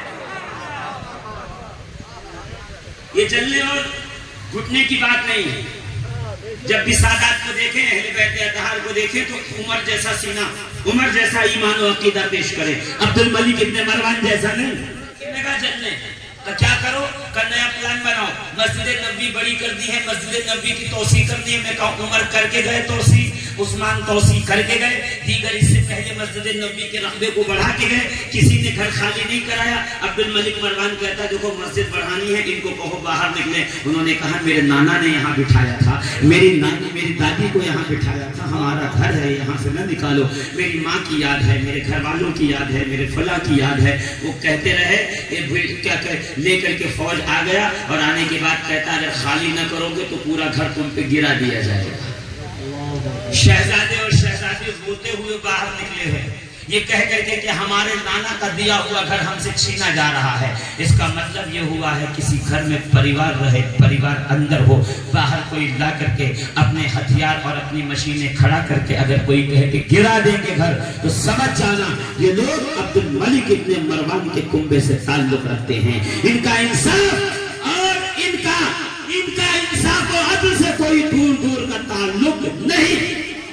یہ جلنے اور گھٹنے کی بات نہیں ہے. جب بھی سادات کو دیکھیں, اہل بیت اطہار کو دیکھیں تو عمر جیسا سینہ, عمر جیسا ایمان و عقیدہ پیش کریں, عبد الملک ابن مروان جیسا نہیں. کہنے کا جلنے تو کیا کرو, کا نیا پلان بناؤ, مسجد نبوی بڑی کر دی ہے, مسجد نبوی کی توسیع کر دی ہے. میں کہا عمر کر کے گئے توسیع, عثمان توسیع کر کے گئے, دیگر اس سے پہلے مسجد نبوی کے رقبے کو بڑھا کے گئے, کسی نے گھر خالی نہیں کرایا. عبد الملک مروان کہتا دیکھو مسجد بڑھانی ہے, ان کو کہو باہر نکلے. انہوں نے کہا میرے نانا نے یہاں بٹھایا تھا, میری نانی میری دادی کو یہاں بٹھایا تھا, ہمارا گھر ہے, یہاں سے نہ نکالو. میری ماں کی یاد ہے, میرے گھر والوں کی یاد ہے, میرے فلاں کی یاد ہے. وہ کہتے رہے, کیا لے کر کے فوج آ گیا اور آنے کے بعد کہتا اگر خالی نہ کرو گے تو پورا گھر تم پہ گرا دیا جائے گا. شہزادے اور شہزادی روتے ہوئے باہر نکلے ہیں, یہ کہہ کر کے کہ ہمارے نانا کا دیا ہوا گھر ہم سے چھینا جا رہا ہے. اس کا مطلب یہ ہوا ہے کسی گھر میں پریوار رہے, پریوار اندر ہو, باہر کوئی لا کر کے اپنے ہتھیار اور اپنی مشینیں کھڑا کر کے اگر کوئی کہے کہ گرا دیں گے گھر, تو سمجھ جانا یہ لوگ عبد الملک ابن مروان کے کنبے سے تعلق رکھتے ہیں. ان کا انصاف اور ان کا انصاف و عدل سے کوئی دور دور کا تعلق نہیں.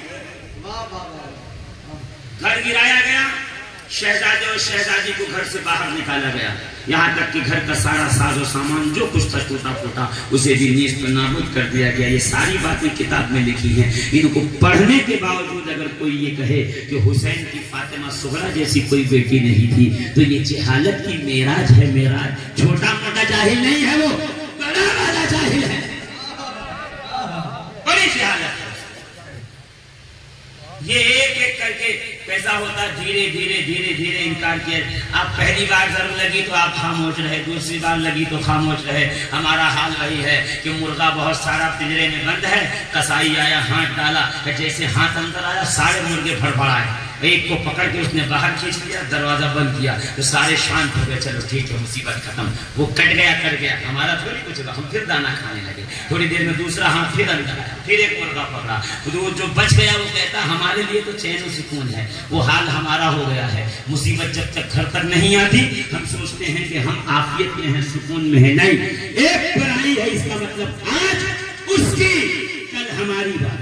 گھر گرایا گیا, شہزادے اور شہزادی کو گھر سے باہر نکالا گیا, یہاں تک کہ گھر کا سارا ساز و سامان جو کچھ تھا ٹوٹا پھوٹا اسے بھی نیست و نابود کر دیا گیا. یہ ساری باتیں کتاب میں لکھی ہیں. ان کو پڑھنے کے باوجود اگر کوئی یہ کہے کہ حسین کی فاطمہ صغرا جیسی کوئی بیٹی نہیں تھی تو یہ جہالت کی معراج ہے. معراج چھوٹا موٹا جاہل نہیں ہے, وہ بڑا والا جاہل ہے, بڑی جہالت ہے. یہ ایک ایک کر کے کیسا ہوتا, دھیرے دھیرے دھیرے دھیرے انکار کیا. آپ پہلی بار ضرور لگی تو آپ خاموش رہے, دوسری بار لگی تو خاموش رہے. ہمارا حال وہی ہے کہ مرغا بہت سارا پنجرے میں بند ہے, کسائی آیا ہاتھ ڈالا, جیسے ہاتھ اندر آیا سارے مرغے پھڑپڑائے, ایک کو پکڑ کے اس نے باہر کھینچ لیا, دروازہ بند کیا تو سارے شانت ہو گئے, چلو ٹھیک ہے مصیبت ختم. وہ کٹ گیا, ہمارا تھوڑی کچھ ہوا, ہم پھر دانا کھانے لگے. تھوڑی دیر میں دوسرا ہاتھ پھر اندر آیا, پھر ایک مرغا پکڑا, جو بچ گیا وہ کہتا ہمارے لیے تو چین و سکون ہے. وہ حال ہمارا ہو گیا ہے. مصیبت جب تک گھر تک نہیں آتی ہم سوچتے ہیں کہ ہم عافیت میں ہیں, سکون میں ہیں. نہیں, ایک برائی ہے, اس کا مطلب آج اس کی کل ہماری بات.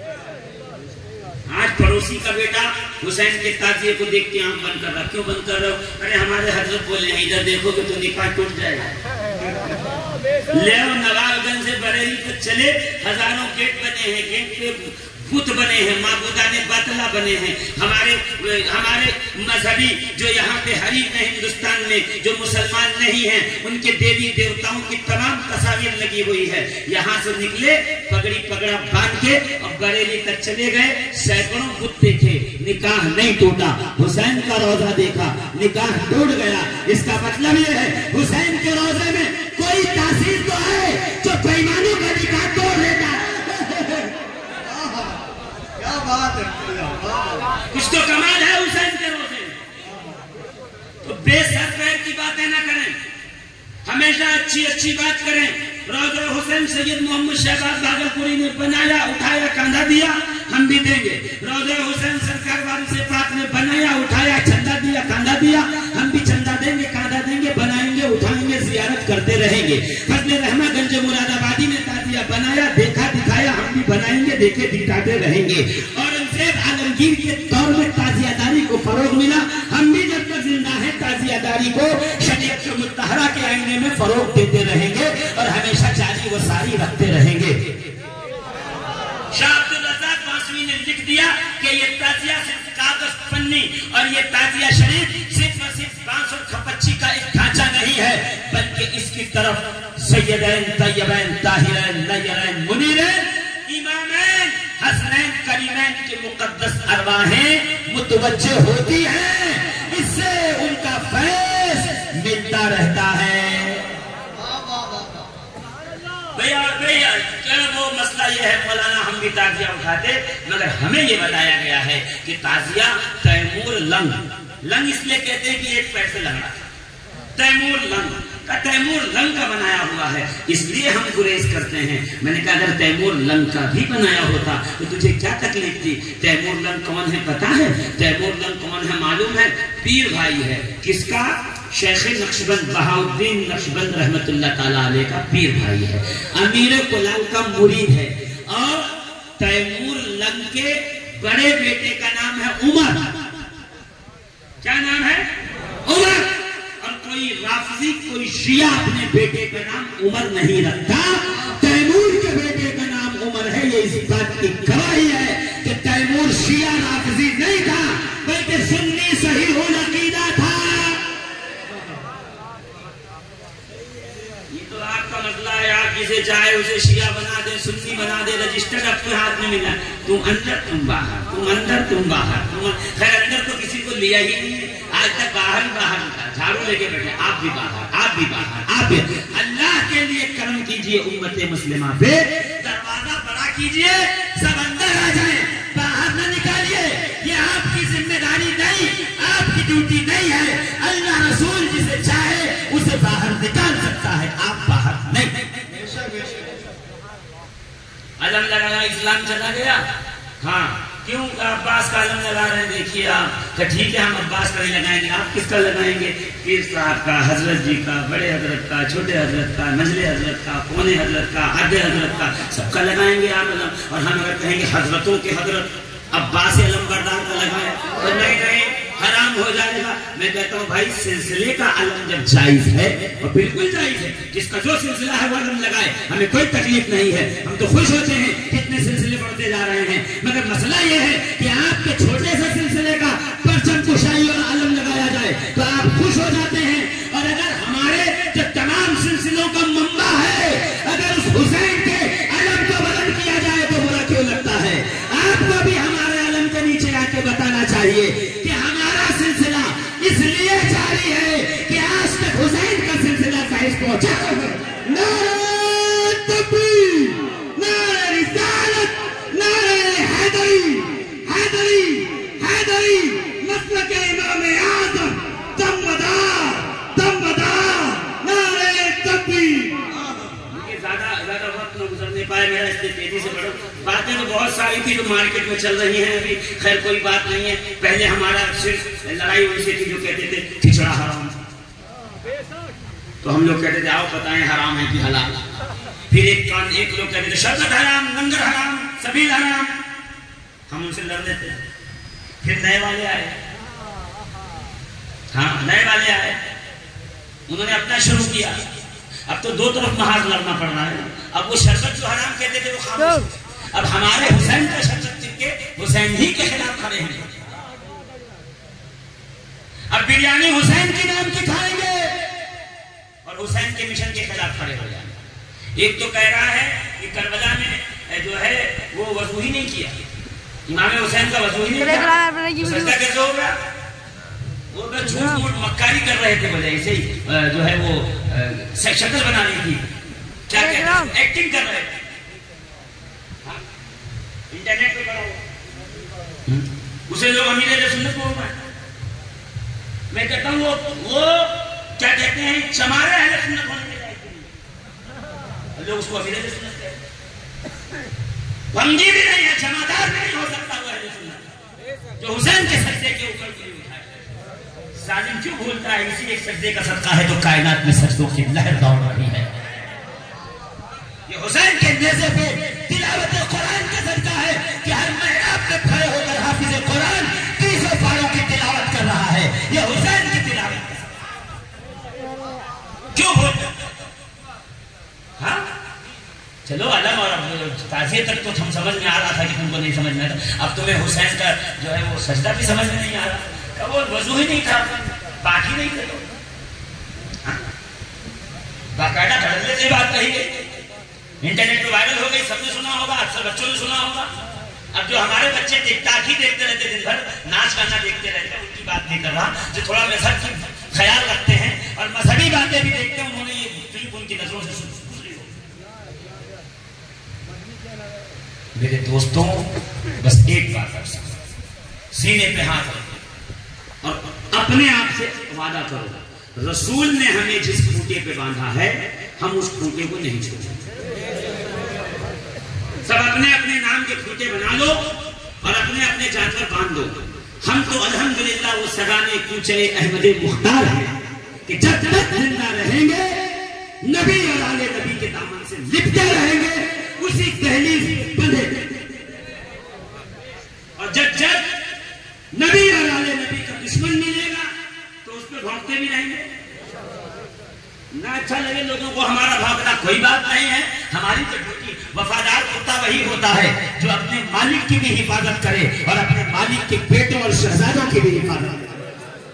آج پڑوسی کا بیٹا حسین کے تعزیے کو دیکھ کے آنکھ بند کر رہا. کیوں بند کر رہا ہو؟ ارے ہمارے حضرت بولے ہیں ادھر دیکھو گے تو نکاح ٹوٹ جائے گا. لے نواب گنج سے بریلی تک چلے, ہزاروں گیٹ بنے ہیں, گیٹ پہ بت بنے ہیں, معبودان باطلہ بنے ہیں. ہمارے مذہبی جو یہاں پہ حریف ہیں ہندوستان میں, جو مسلمان نہیں ہیں, ان کے دیوی دیوتاؤں کی تمام تصاویر لگی ہوئی ہے. یہاں سے نکلے پگڑی پگڑا باندھ کے اور بریلی تک چلے گئے, سینکڑوں بت دیکھے, نکاح نہیں ٹوٹا. حسین کا روضہ دیکھا, نکاح ٹوٹ گیا. اس کا مطلب یہ ہے حسین کے روضے میں کوئی تاثیر تو ہے جو بےایمانوں کا نکاح توڑ دیتا ہے. کچھ تو کمال ہے حسین کے روزے. تو بے سر پیر کی باتیں نہ کریں, ہمیشہ اچھی اچھی بات کریں. روضہ حسین سید محمد شہباز بھاگلپوری نے بنایا, اٹھایا, کاندھا دیا, ہم بھی دیں گے. روضہ حسین سرکار وارث پاک نے بنایا, اٹھایا, چندہ دیا, کاندھا دیا, ہم بھی چندہ دیں گے, کاندھا دیں گے, بنائیں گے, اٹھائیں گے, زیارت کرتے رہیں گے. فضل رحمہ گنج مراد آبادی نے تعزیہ بنایا, لے کے دکھاتے رہیں گے. اورنگزیب عالمگیر کے دور میں تعزیہ داری کو فروغ ملا. ہم بھی جب تک زندہ ہیں تعزیہ داری کو شریعت مطہرہ کے آئینے میں فروغ دیتے رہیں گے اور ہمیشہ جاری و ساری رکھتے رہیں گے. شاہ عبدالرزاق واسوی نے لکھ دیا کہ یہ تعزیہ صرف کاغذ پنی اور یہ تعزیہ شریف صرف اور صرف بانس اور کھپچی کا ایک ڈھانچہ نہیں ہے، بلکہ اس کی طرف سیدین طیبین طاہرین نیرین منیرین امامین حسنین کریمین کے مقدس ارواحیں متوجہ ہوتی ہیں. اس سے ان کا فیض ملتا رہتا ہے. وہ مسئلہ یہ ہے مولانا ہم بھی تعزیہ اٹھاتے، مگر ہمیں یہ بتایا گیا ہے کہ تعزیہ تیمور لنگ اس لیے کہتے ہیں کہ ایک پیسے لگ رہا تھا. تیمور لنگ کا بنایا ہوا ہے اس لیے ہم گریز کرتے ہیں. میں نے کہا اگر تیمور لنگ کا بھی بنایا ہوتا تو تجھے کیا تکلیف تھی؟ تیمور لنگ کون ہے پتا ہے؟ تیمور لنگ کون ہے معلوم ہے؟ پیر بھائی ہے. کس کا؟ شیخ نقشبند بہاؤالدین نقشبند رحمت اللہ تعالیٰ علیہ کا پیر بھائی ہے. امیر کلال کا مرید ہے. اور تیمور لنگ کے بڑے بیٹے کا نام ہے عمر. کیا نام ہے؟ عمر. اور کوئی رافضی کوئی شیعہ اپنے بیٹے کا نام عمر نہیں رکھتا. تیمور کے بیٹے کا نام عمر ہے. یہ اس بات کی گواہی ہے کہ تیمور شیعہ رافضی نہیں تھا بلکہ سنی صحیح العقیدہ تھا. مسئلہ ہے آپ جسے چاہے اسے شیعہ بنا دے سنی بنا دے رجسٹر اپنے ہاتھ میں ملا. تم اندر تم باہر، تم اندر تم باہر. خیر اندر تو کسی کو لیا ہی نہیں. آج تک باہر تھا. جھاڑو لے کے بیٹھے آپ بھی باہر، آپ بھی باہر، آپ بھی. اللہ کے لیے کرم کیجئے امت مسلمہ پہ. دروازہ بڑا کیجئے، سب اندر آ جائیں، باہر نہ نکالیے. یہ آپ کی ذمہ داری نہیں، آپ کی ڈیوٹی نہیں ہے. اللہ رسول جسے چاہے اسے باہر نکال سکتا ہے، آپ باہر نہیں. علم لگایا اسلام چلا گیا. ہاں کیوں عباس کا علم لگا رہے ہیں؟ دیکھیے آپ کہ ٹھیک ہے ہم عباس کا نہیں لگائیں گے. آپ کس کا لگائیں گے؟ پیر صاحب کا، حضرت جی کا، بڑے حضرت کا، چھوٹے حضرت کا، نزلے حضرت کا، کونے حضرت کا، آدھے حضرت کا، سب کا لگائیں گے آپ علم. اور ہم اگر کہیں گے حضرتوں کے حضرت عباس علم بردار کا لگائیں تو نہیں حرام ہو جائے گا. میں کہتا ہوں بھائی سلسلے کا علم جب جائز ہے اور بالکل جائز ہے، جس کا جو سلسلہ ہے وہ علم لگائے، ہمیں کوئی تکلیف نہیں ہے. ہم تو خوش ہوتے ہیں کتنے سلسلے بڑھتے جا رہے ہیں. مگر مسئلہ یہ ہے کہ آپ کے چھوٹے سے سلسلے کا پرچم کشائی اور علم لگایا جائے تو آپ خوش ہو جاتے ہیں. اور اگر ہمارے جو تمام سلسلوں کا منبع ہے اگر اس حسین کے علم کو بلند کیا جائے تو برا کیوں لگتا ہے؟ آپ کو بھی ہمارے علم کے نیچے آ کے بتانا چاہیے کہ ہمارا سلسلہ اس لیے جاری ہے کہ آج تک حسین کا سلسلہ فیض پہنچا. نعرہ تکبیر، نعرہ رسالت، نعرہ حیدری، حیدری، حیدری، مسلک امام اعظم، دمدار، دمدار، نعرہ تکبیر. زیادہ وقت نہ گزر نہیں پائے میرا، اس لیے تیزی سے بڑھو. باتیں تو بہت ساری تھی جو مارکیٹ میں چل رہی ہیں ابھی. خیر کوئی بات نہیں ہے. پہلے ہمارا صرف لڑائی ویسے تھی جو کہتے تھے کھچڑا حرام، تو ہم لوگ کہتے تھے آؤ بتائیں حرام ہے کہ حلال. پھر ایک لوگ کہتے تھے شربت حرام، لنگر حرام، سبیل حرام. ہم ان سے لڑ لیتے. پھر نئے والے آئے. ہاں نئے والے آئے، انہوں نے اپنا شروع کیا. اب تو دو طرف محاذ لڑنا پڑ رہا ہے. اب وہ شربت جو حرام کہتے تھے وہ خاموش. اب ہمارے حسین کا شربت چن کے حسین ہی کے خلاف کھڑے ہیں. اب بریانی حسین کے نام کی کھائیں گے اور حسین کے مشن کے خلاف کھڑے ہو جائیں گے. ایک تو کہہ رہا ہے کہ کربلا میں جو ہے وہ وضو ہی نہیں کیا، امام حسین کا وضو ہی نہیں کیا، سجدہ کیسے ہو گیا؟ وہ جھوٹ موٹ مکاری کر رہے تھے وجہ سے جو ہے وہ شکل بنانے کی کیا ایکٹنگ کر رہے تھے. انٹرنیٹ پہ پڑھو اسے لوگ امیر اہل سنت کو ہوگا. میں کہتا ہوں وہ کیا کہتے ہیں چمارے اہل سنت ہونے کے لائق لوگ اس کو امیر اہل سنت کہتے ہیں. بنگی بھی نہیں ہے، جمادار نہیں ہو سکتا وہ اہل سنت جو حسین کے سجدے کے اوپر کیوں اٹھائے. ظالم کیوں بھولتا ہے؟ اسی ایک سجدے کا صدقہ ہے تو کائنات میں سجدوں کی لہر دوڑ رہی ہے. یہ حسین کے نیزے پہ تلاوت قرآن کا صدقہ دفعے تک تو ہم سمجھ میں آ رہا تھا کہ تم کو نہیں سمجھ میں آتا، اب تمہیں حسین کا جو ہے وہ سجدہ بھی سمجھ میں نہیں آ رہا، وہ وضو ہی نہیں تھا، باقی نہیں تھے، باقاعدہ دھڑلے سے بات کہی گئی، انٹرنیٹ پہ وائرل ہو گئی، سب نے سنا ہوگا، اکثر بچوں نے سنا ہوگا۔ اب جو ہمارے بچے ٹک ٹاک ہی دیکھتے رہتے دن بھر، ناچ گانا دیکھتے رہتے ہیں، ان کی بات نہیں کر رہا، جو تھوڑا مذہب کی خیال رکھتے ہیں اور مذہبی باتیں بھی دیکھتے ہیں، انہوں نے یہ کلپ ان کی نظروں سے گزری ہو۔ میرے دوستوں، بس ایک بات کر سکتا، سینے پہ ہاتھ رکھو اور اپنے آپ سے وعدہ کرو، رسول نے ہمیں جس کھوٹے پہ باندھا ہے ہم اس کھوٹے کو نہیں چھوڑیں۔ سب اپنے اپنے نام کے کھوٹے بنا لو اور اپنے اپنے جانور باندھ دو۔ ہم تو الحمدللہ وہ سگانے کوچے احمد مختار ہیں کہ جب تک زندہ رہیں گے نبی اور آل نبی کے دامن سے لپٹے رہیں گے، اسی دہلیز بندھے، اور جب نبی اور آل نبی کا دشمن ملے گا تو اس پہ بھونکتے بھی رہیں گے۔ نہ اچھا لگے لوگوں کو ہمارا بھونکنا کوئی بات نہیں ہے، ہماری تو ڈیوٹی، وفادار کتا وہی ہوتا ہے جو اپنے مالک کی بھی حفاظت کرے اور اپنے مالک کے بیٹوں اور شہزادوں کی بھی حفاظت کرے۔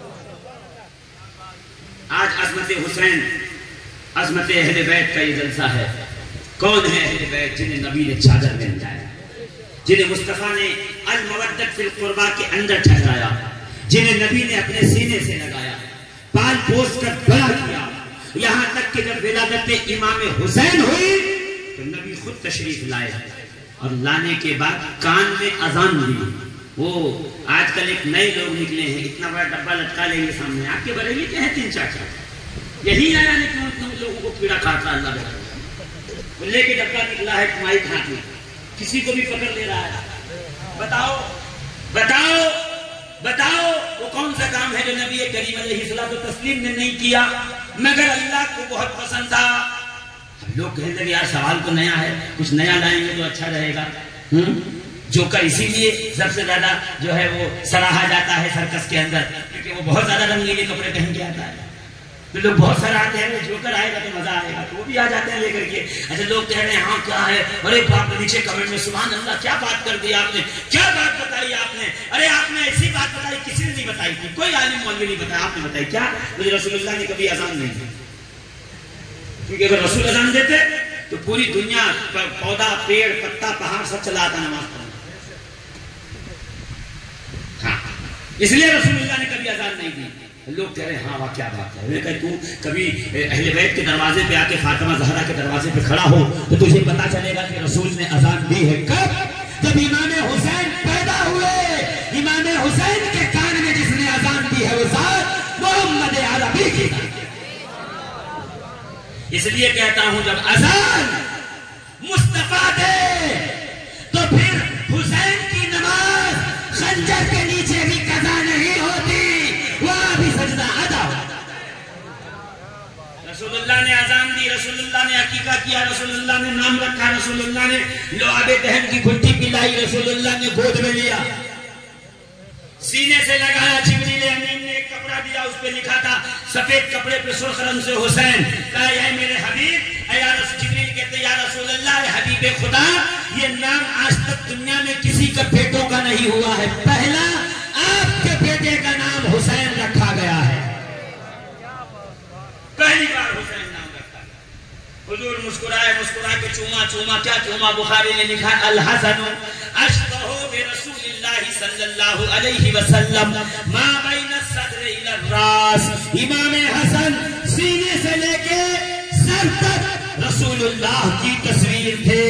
آج عظمت حسین، عظمت اہل بیت کا یہ جلسہ ہے۔ کون ہے اہل بیت؟ جنہیں نبی نے چادر میں لٹایا، جنہیں مصطفیٰ نے المودت فی القربہ کے اندر ٹھہرایا، جنہیں نبی نے اپنے سینے سے لگایا، پال پوس کر بڑا کیا، یہاں تک کہ جب ولادت امام حسین ہوئی تو نبی خود تشریف لائے اور لانے کے بعد کان میں اذان دی۔ وہ آج کل ایک نئے لوگ نکلے ہیں، اتنا بڑا ڈبہ لٹکا لیں گے سامنے، آپ کے بریلی کے ہیں 3 4 یہی آیا نہیں کہ اتنے لوگوں کو پیڑا کھاتا اللہ بتا، وہ لے کے ڈبہ نکلا ہے تمہاری ہاتھ میں، کسی کو بھی پکڑ لے رہا ہے۔ بتاؤ بتاؤ بتاؤ وہ کون سا کام ہے جو نبی کریم علیہ الصلوۃ والتسلیم نے نہیں کیا مگر اللہ کو بہت پسند تھا؟ لوگ کہیں گے یار سوال تو نیا ہے، کچھ نیا لائیں گے تو اچھا رہے گا۔ جو کر اسی لیے سب سے زیادہ جو ہے وہ سراہا جاتا ہے سرکس کے اندر، کیونکہ وہ بہت زیادہ رنگیلے کپڑے پہن کے آتا ہے، تو لوگ بہت سراہتے ہیں، جو کر آئے گا تو مزہ آئے گا، تو وہ بھی آ جاتے ہیں لے کر کے۔ اچھا لوگ کہہ رہے ہیں ہاں کیا ہے، ارے باپ نیچے کمنٹ میں سبحان اللہ کیا بات کر دی آپ نے، کیا بات بتائی آپ نے، ارے آپ نے ایسی بات بتائی کسی نے نہیں بتائی تھی، کوئی عالم مولوی نہیں بتایا، آپ نے بتائی کیا؟ مجھے رسول اللہ نے کبھی اذان نہیں دی، کیونکہ اگر رسول اذان دیتے تو پوری دنیا پر پودا پیڑ پتا پہاڑ سب چلا آتا نماز پڑھنے۔ ہاں اس لیے رسول اللہ نے کبھی اذان نہیں دی۔ لوگ کہہ رہے ہیں ہاں واہ کیا بات ہے، میں کہا تو کبھی اہل بیت کے دروازے پہ آ کے فاطمہ زہرا کے دروازے پہ کھڑا ہو تو تجھے پتا چلے گا کہ رسول نے اذان دی ہے کب؟ جب امام حسین پیدا ہوئے، امام حسین کے کان میں جس نے اذان دی ہے وہ ذات محمد عربی کی۔ اس لیے کہتا ہوں جب اذان مصطفیٰ دے تو پھر حسین کی نماز خنجر کے نیچے بھی قضا نہیں ہوتی، وہاں بھی سجدہ ادا ہوتا۔ رسول اللہ نے اذان دی، رسول اللہ نے عقیقہ کیا، رسول اللہ نے نام رکھا، رسول اللہ نے لعاب دہن کی گھٹی پلائی، رسول اللہ نے گود میں لیا، سینے سے لگایا، جبریل امین نے ایک کپڑا دیا، اس پہ لکھا تھا سفید کپڑے پہ سرخ رنگ سے حسین، کہا اے میرے حبیب، اے یا رسول، جبریل کہتے یا رسول اللہ، اے حبیب خدا، یہ نام آج تک دنیا میں کسی کا بیٹوں کا نہیں ہوا ہے، پہلا آپ کے بیٹے کا نام حسین رکھا گیا ہے، پہلی بار حسین نام رکھا گیا۔ حضور مسکرائے، مسکرا کے چوما، چوما کیا چوما؟ بخاری نے لکھا الحسن اشبہ برسول اللہ صلی اللہ علیہ وسلم ما بین الصدر الی الراس، امام حسن سینے سے لے کے سر تک رسول اللہ کی تصویر تھے،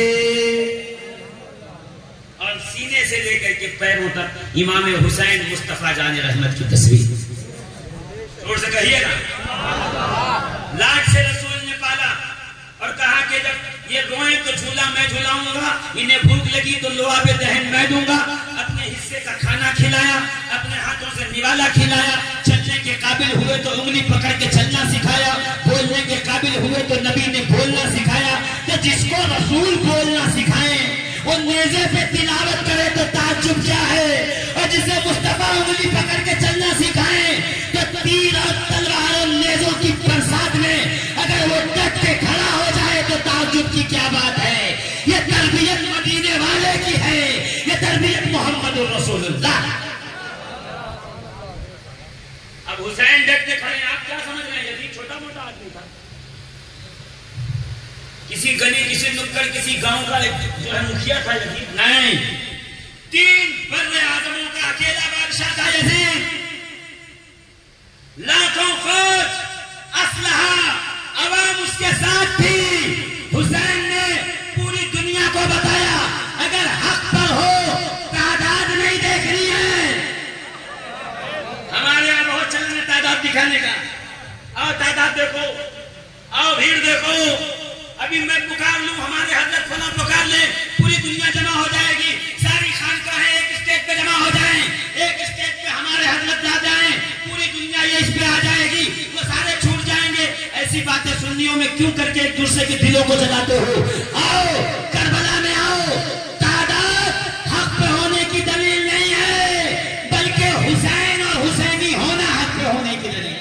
اور سینے سے لے کر کے پیروں تک امام حسین مصطفیٰ جان رحمت کی تصویر۔ زور سے کہیے نا، لاڈ سے رسول نے پالا اور کہا کہ جب یہ روئیں تو جھولا میں جھولاؤں گا، انہیں بھوک لگی تو لعاب دہن میں دوں گا، اپنے حصے کا کھانا کھلایا، اپنے ہاتھوں سے نوالا کھلایا، چلنے کے قابل ہوئے تو انگلی پکڑ کے چلنا سکھایا، بولنے کے قابل ہوئے تو نبی نے بولنا سکھایا، کہ جس کو رسول بولنا سکھائیں وہ نیزے پہ تلاوت کرے تو تعجب کیا ہے، اور جسے مصطفیٰ انگلی پکڑ کے چلنا سکھائیں تو تیر اور تلوار اور نیزوں کی برسات میں اگر وہ ڈٹ کے کھڑا ہو جائے تو تعجب کی کیا بات ہے۔ یہ تربیت مدینے رسول اللہ. اب حسین ڈٹ کے کھڑے ہیں. آپ کیا سمجھ رہے ہیں یزید چھوٹا موٹا آدمی تھا؟ کسی گلی کسی نکڑ کسی گاؤں کا جو ہے مکھیا تھا یزید؟ نہیں. 3 بر اعظموں کا اکیلا بادشاہ تھا یزید. لاکھوں فوج اسلحہ عوام اس کے ساتھ تھی. حسین نے پوری دنیا کو بتایا اگر حق پر ہو تعداد نہیں دیکھنی ہے. ہمارے یہاں بہت چلن ہے تعداد دکھانے کا. آؤ تعداد دیکھو, آؤ بھیڑ دیکھو. ابھی میں پکار لوں ہمارے حضرت فلاں پکار لیں, پوری دنیا جمع ہو جائے گی. ساری خانقاہیں ایک اسٹیج پہ جمع ہو جائیں, ایک اسٹیج پہ ہمارے حضرت آ جائیں, پوری دنیا یہ اس پہ آ جائے گی, وہ سارے چھوٹ جائیں گے. ایسی باتیں سنیوں میں کیوں کر کے ایک دوسرے کے دلوں کو جلاتے ہو؟ آؤ کربلا میں آؤ. تعداد حق پہ ہونے کی دلیل نہیں ہے, بلکہ حسین اور حسینی ہونا حق پہ ہونے کی دلیل.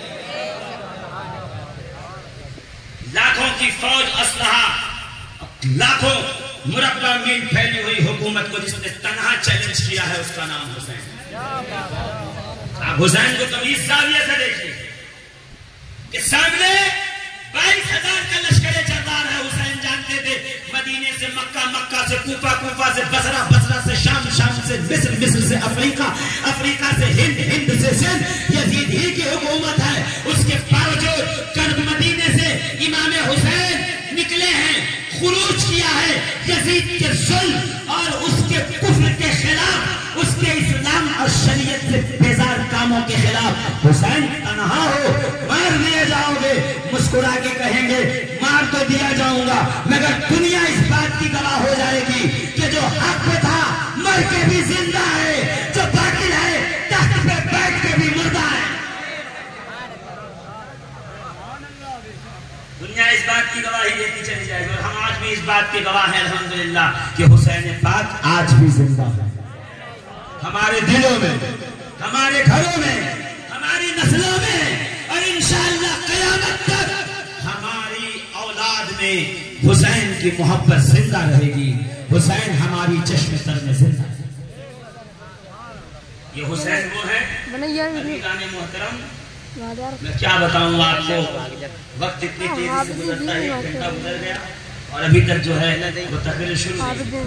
لاکھوں کی فوج اسلحہ, لاکھوں مربع میل پھیلی ہوئی حکومت کو جس نے تنہا چیلنج کیا ہے اس کا نام حسین. آپ حسین کو تمیز زاویہ سے دیکھیے کہ سامنے 22,000 کا لشکر جرار ہے. حسین جانتے تھے مدینے سے مکہ, مکہ سے کوفہ, کوفہ سے بصرہ, بصرہ سے شام, شام سے مصر, مصر سے افریقہ, افریقہ سے ہند, ہند سے سندھ یزید ہی کی حکومت ہے. اس کے باوجود کرب مدینے سے امام حسین نکلے ہیں, خروج کیا ہے یزید کے ظلم اور اس کے کفر کے خلاف, اس کے اسلام اور شریعت سے بیزار کاموں کے خلاف. حسین تنہا ہو مار دیے جاؤ گے, مسکرا کے کہیں گے مار تو دیا جاؤں گا, مگر دنیا اس بات کی گواہ ہو جائے گی کہ جو حق پہ تھا مر کے بھی زندہ ہے, جو باطل ہے تخت پہ بیٹھ کے بھی مردہ ہے. دنیا اس بات کی گواہی دیتی چلی جائے گی, اور ہم آج بھی اس بات کی گواہ ہیں الحمدللہ کہ حسین پاک آج بھی زندہ ہے ہمارے دلوں میں, ہمارے گھروں میں, ہماری نسلوں میں, اور انشاءاللہ قیامت تک ہماری اولاد میں حسین کی محبت زندہ رہے گی. حسین ہماری چشم تر میں زندہ ہے. یہ حسین وہ ہے عزیزان محترم. میں کیا بتاؤں آپ کو, وقت اتنی تیزی سے گزرتا ہے, 1 گھنٹہ گزر گیا اور ابھی تک جو ہے وہ تقریر شروع نہیں.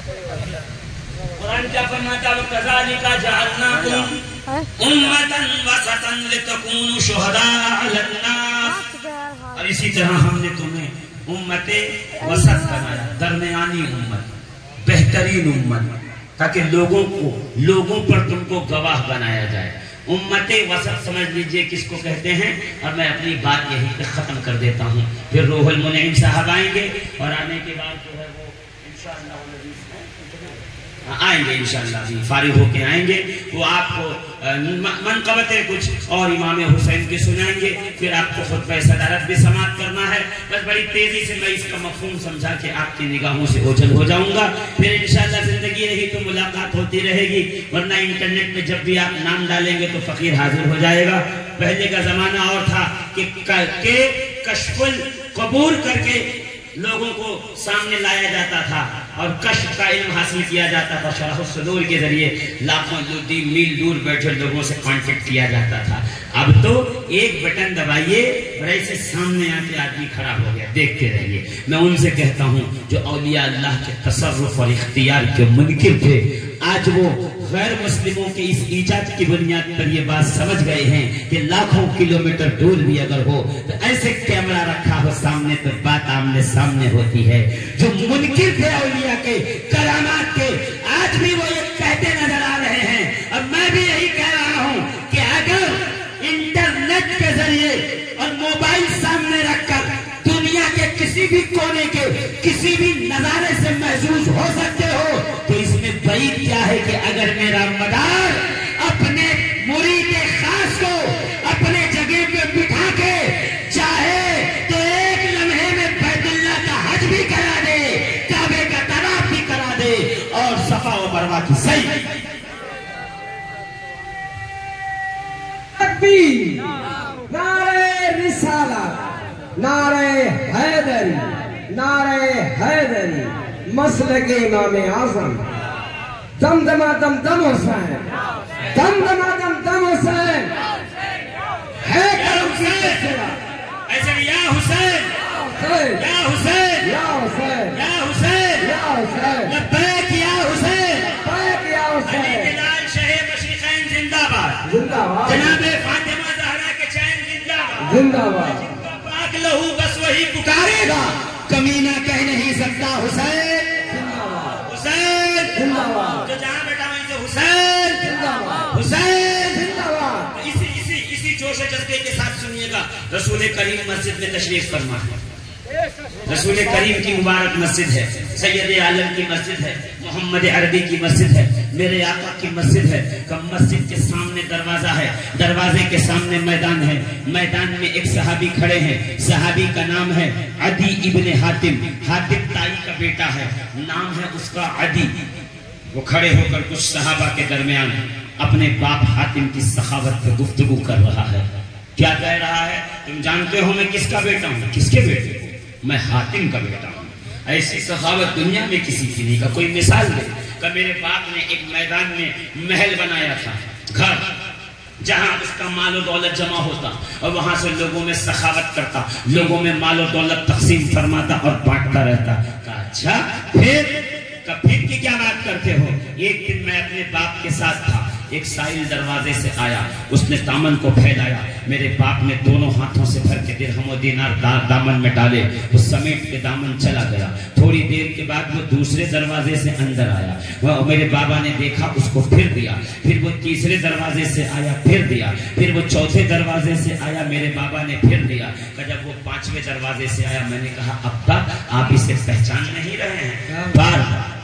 قرآن کیا فرماتا ہے وَكَذَلِكَ جَعَلْنَاكُمْ أُمَّةً وَسَطًا لِتَكُونُوا شُهَدَاءَ عَلَى النَّاسِ. اور اسی طرح ہم نے تمہیں امت وسط بنایا, درمیانی امت, بہترین امت, تاکہ لوگوں پر تم کو گواہ بنایا جائے. امت وسط سمجھ لیجئے کس کو کہتے ہیں, اور میں اپنی بات یہیں پہ ختم کر دیتا ہوں. پھر روح المنعم صاحب آئیں گے اور آنے کے بعد جو ہے وہ انشاءاللہ آئیں گے, انشاءاللہ بھی فارغ ہو کے آئیں گے. وہ آپ کو منقبتیں کچھ اور امام حسین کی سنائیں گے. پھر آپ کو خطبہ صدارت بھی سماعت کرنا ہے. بس بڑی تیزی سے میں اس کا مفہوم سمجھا کے آپ کی نگاہوں سے اوجھل ہو جاؤں گا. پھر انشاءاللہ زندگی رہی تو ملاقات ہوتی رہے گی, ورنہ انٹرنیٹ میں جب بھی آپ نام ڈالیں گے تو فقیر حاضر ہو جائے گا. پہلے کا زمانہ اور تھا کہ کشف القبور کر کے لوگوں کو سامنے لایا جاتا تھا اور کشف کا علم حاصل کیا جاتا تھا. شرح الصدور کے ذریعے لاکھوں میل دور بیٹھے لوگوں سے کانٹیکٹ کیا جاتا تھا. اب تو ایک بٹن دبائیے اور ایسے سامنے آ کے آدمی کھڑا ہو گیا, دیکھتے رہیے. میں ان سے کہتا ہوں جو اولیاء اللہ کے تصرف اور اختیار کے منکر تھے, آج وہ غیر مسلموں کے اس ایجاد کی بنیاد پر یہ بات سمجھ گئے ہیں کہ لاکھوں کلومیٹر دور بھی اگر ہو تو ایسے کیمرہ رکھا ہو سامنے تو بات آمنے سامنے ہوتی ہے. جو منکر تھے اولیاء کے کرامات کے, آج بھی وہ یہ کہتے نظر آ رہے ہیں. اور میں بھی یہی کہہ رہا ہوں کہ اگر انٹرنیٹ کے ذریعے اور موبائل سامنے رکھ کر دنیا کے کسی بھی کونے کے کسی بھی نظارے سے محظوظ ہو سکتے ہو, تو اس میں بعید کیا ہے کہ اگر میرا مدار اپنے مرید خاص کو اپنے جگہ پہ بٹھا کے چاہے تو ایک لمحے میں بیت اللہ کا حج بھی کرا دے, کعبے کا طواف بھی کرا دے, اور صفا و مروہ کی سعی. تکبیر, نعرہ رسالت, نعرہ حیدری, نعرہ حیدری, مسلک امام اعظم. دم دما دم دم حسین، دم دما دم دم حسین ہے کرم کی تفسیرہ۔ ایسے یا حسین یا حسین یا حسین یا حسین یا حسین لبیک یا حسین لبیک یا علی حسین بلال شہ مشرقین زندہ باد، زندہ باد جناب فاطمہ زہرا کے چین زندہ باد، زندہ باد جن کا پاک لہو بس وہی پکارے گا، کمینہ کہہ نہیں سکتا حسین زندہ باد حسین زندہ باد جو جہاں بیٹھا وہیں سے حسین زندہ باد حسین۔ زندہ باد۔ اسی جوش و جذبے کے ساتھ سنیے گا، رسول کریم مسجد میں تشریف فرما ہے، رسول کریم کی مبارک مسجد ہے، سید عالم کی مسجد ہے، محمد عربی کی مسجد ہے، میرے آقا کی مسجد ہے۔ کم مسجد کے سامنے دروازہ ہے، دروازے کے سامنے میدان ہے، میدان میں ایک صحابی کھڑے ہیں، صحابی کا نام ہے عدی ابن حاتم، حاتم تائی کا بیٹا ہے، نام ہے اس کا عدی۔ وہ کھڑے ہو کر کچھ صحابہ کے درمیان اپنے باپ حاتم کی سخاوت پہ گفتگو کر رہا ہے۔ کیا کہہ رہا ہے؟ تم جانتے ہو میں کس کا بیٹا ہوں؟ کس کے بیٹے ہوں؟ میں حاتم کا بیٹا ہوں۔ ایسی سخاوت دنیا میں کسی کی نہیں۔ کا کوئی مثال دے کہ میرے باپ نے ایک میدان میں محل بنایا تھا، گھر، جہاں اس کا مال و دولت جمع ہوتا اور وہاں سے لوگوں میں سخاوت کرتا، لوگوں میں مال و دولت تقسیم فرماتا اور بانٹتا رہتا۔ کہا اچھا پھر کی کیا بات کرتے ہو؟ ایک دن میں اپنے باپ کے ساتھ تھا، ایک سائل دروازے سے آیا، اس نے دامن کو پھیلایا، میرے باپ نے دونوں ہاتھوں سے بھر کے درہم و دینار دامن میں ڈالے، وہ سمیٹ کے دامن چلا گیا۔ تھوڑی دیر کے بعد وہ دوسرے دروازے سے اندر آیا، وہ میرے بابا نے دیکھا، اس کو پھر دیا، پھر وہ تیسرے دروازے سے آیا، پھر دیا، پھر وہ چوتھے دروازے سے آیا، میرے بابا نے پھر دیا۔ کہ جب وہ پانچویں دروازے سے آیا، میں نے کہا ابا آپ اسے پہچان نہیں رہے ہیں؟ بار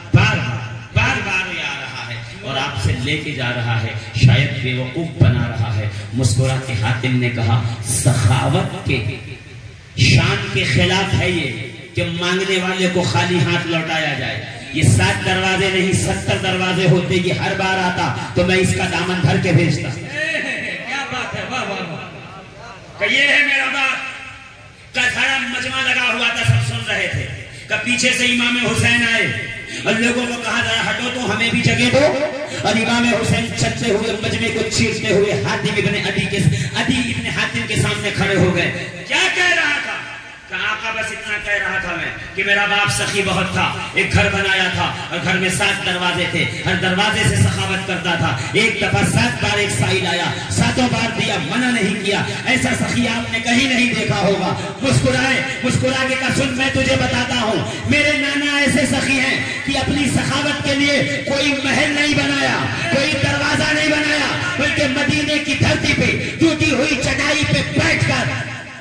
بار یہ آ رہا ہے اور آپ سے لے کے جا رہا ہے، شاید بیوقوف بنا رہا ہے۔ مسکرا کے حاتم نے کہا سخاوت کے شان کے خلاف ہے یہ کہ مانگنے والے کو خالی ہاتھ لوٹایا جائے۔ یہ 7 دروازے نہیں 70 دروازے ہوتے، یہ ہر بار آتا تو میں اس کا دامن بھر کے بھیجتا۔ کیا بات ہے، واہ واہ واہ۔ کہ یہ ہے میرا باپ کا سارا مجمع لگا ہوا تھا، سب سن رہے تھے کہ پیچھے سے امام حسین آئے اور لوگوں کو کہا ذرا ہٹو تو ہمیں بھی جگہ دو، اور امام حسین چلتے ہوئے مجمع کو چیرتے ہوئے حاتم ابن عدی ابن حاتم کے سامنے کھڑے ہو گئے۔ کیا کہہ رہا تھا؟ کہ آقا بس اتنا کہہ رہا تھا میں کہ میرا باپ سخی بہت تھا، ایک گھر بنایا تھا اور گھر میں 7 دروازے تھے، ہر دروازے سے سخاوت کرتا تھا، ایک دفعہ 7 بار ایک سائل آیا، 7 بار دیا، منع نہیں کیا، ایسا سخی آپ نے کہیں نہیں دیکھا ہوگا۔ مسکرا کے کہا سن میں تجھے بتاتا ہوں، میرے نانا ایسے سخی ہیں کہ اپنی سخاوت کے لیے کوئی محل نہیں بنایا، کوئی دروازہ نہیں بنایا، بلکہ مدینے کی دھرتی پہ ٹوٹی ہوئی چٹائی پہ بیٹھ کر،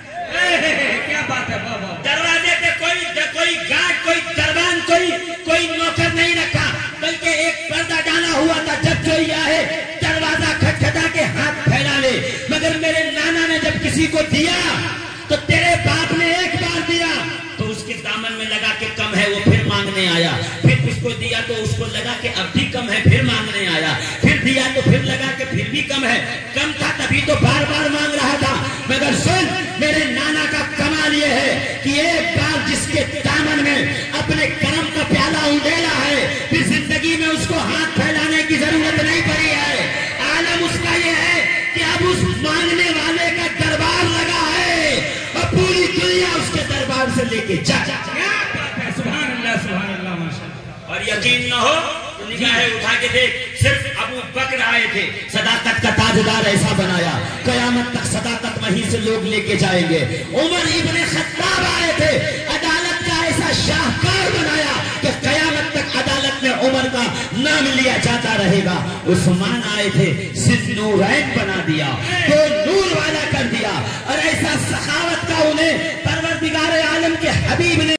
کیا بات ہے، دروازے پہ کوئی گارڈ، کوئی دربان، کوئی نوکر نہیں رکھا، بلکہ ایک پردہ ڈالا ہوا تھا، جب جو یہ آئے دروازہ کھٹکھٹا کے ہاتھ پھیلا لے۔ مگر میرے نانا نے جب کسی کو دیا تو تیرے باپ نے ایک بار دیا تو اس کے دامن میں لگا کہ کم ہے، وہ پھر مانگنے آیا، پھر اس کو دیا تو اس کو لگا کہ اب بھی کم ہے، پھر مانگنے آیا، پھر دیا تو پھر لگا کہ پھر بھی کم ہے، کم تھا تبھی تو بار بار مانگ رہا تھا۔ مگر سن میرے نانا کا کمال یہ ہے کہ ایک بار جس کے دامن میں اپنے کرم کا پیالہ اونڈیلا ہے، پھر زندگی میں اس کو ہاتھ پھیلانے کی ضرورت نہیں پڑی ہے۔ عالم اس کا یہ ہے کہ اب اس مانگنے والے کا دربار لگا ہے اور پوری دنیا اس کے دربار سے لے کے جا۔ سبحان اللہ ماشاءاللہ۔ اور یقین نہ ہو تو نگاہیں اٹھا کے دیکھ، صرف ابو بکر آئے تھے، صداقت کا تاجدار ایسا بنایا، قیامت تک صداقت وہیں سے لوگ لے کے جائیں گے۔ عمر ابن خطاب آئے تھے، عدالت کا ایسا شاہکار بنایا کہ قیامت تک عدالت میں عمر کا نام لیا جاتا رہے گا۔ عثمان آئے تھے، ذی نورین بنا دیا، تو نور والا کر دیا، اور ایسا سخاوت کا انہیں پروردگار عالم کے حبیب نے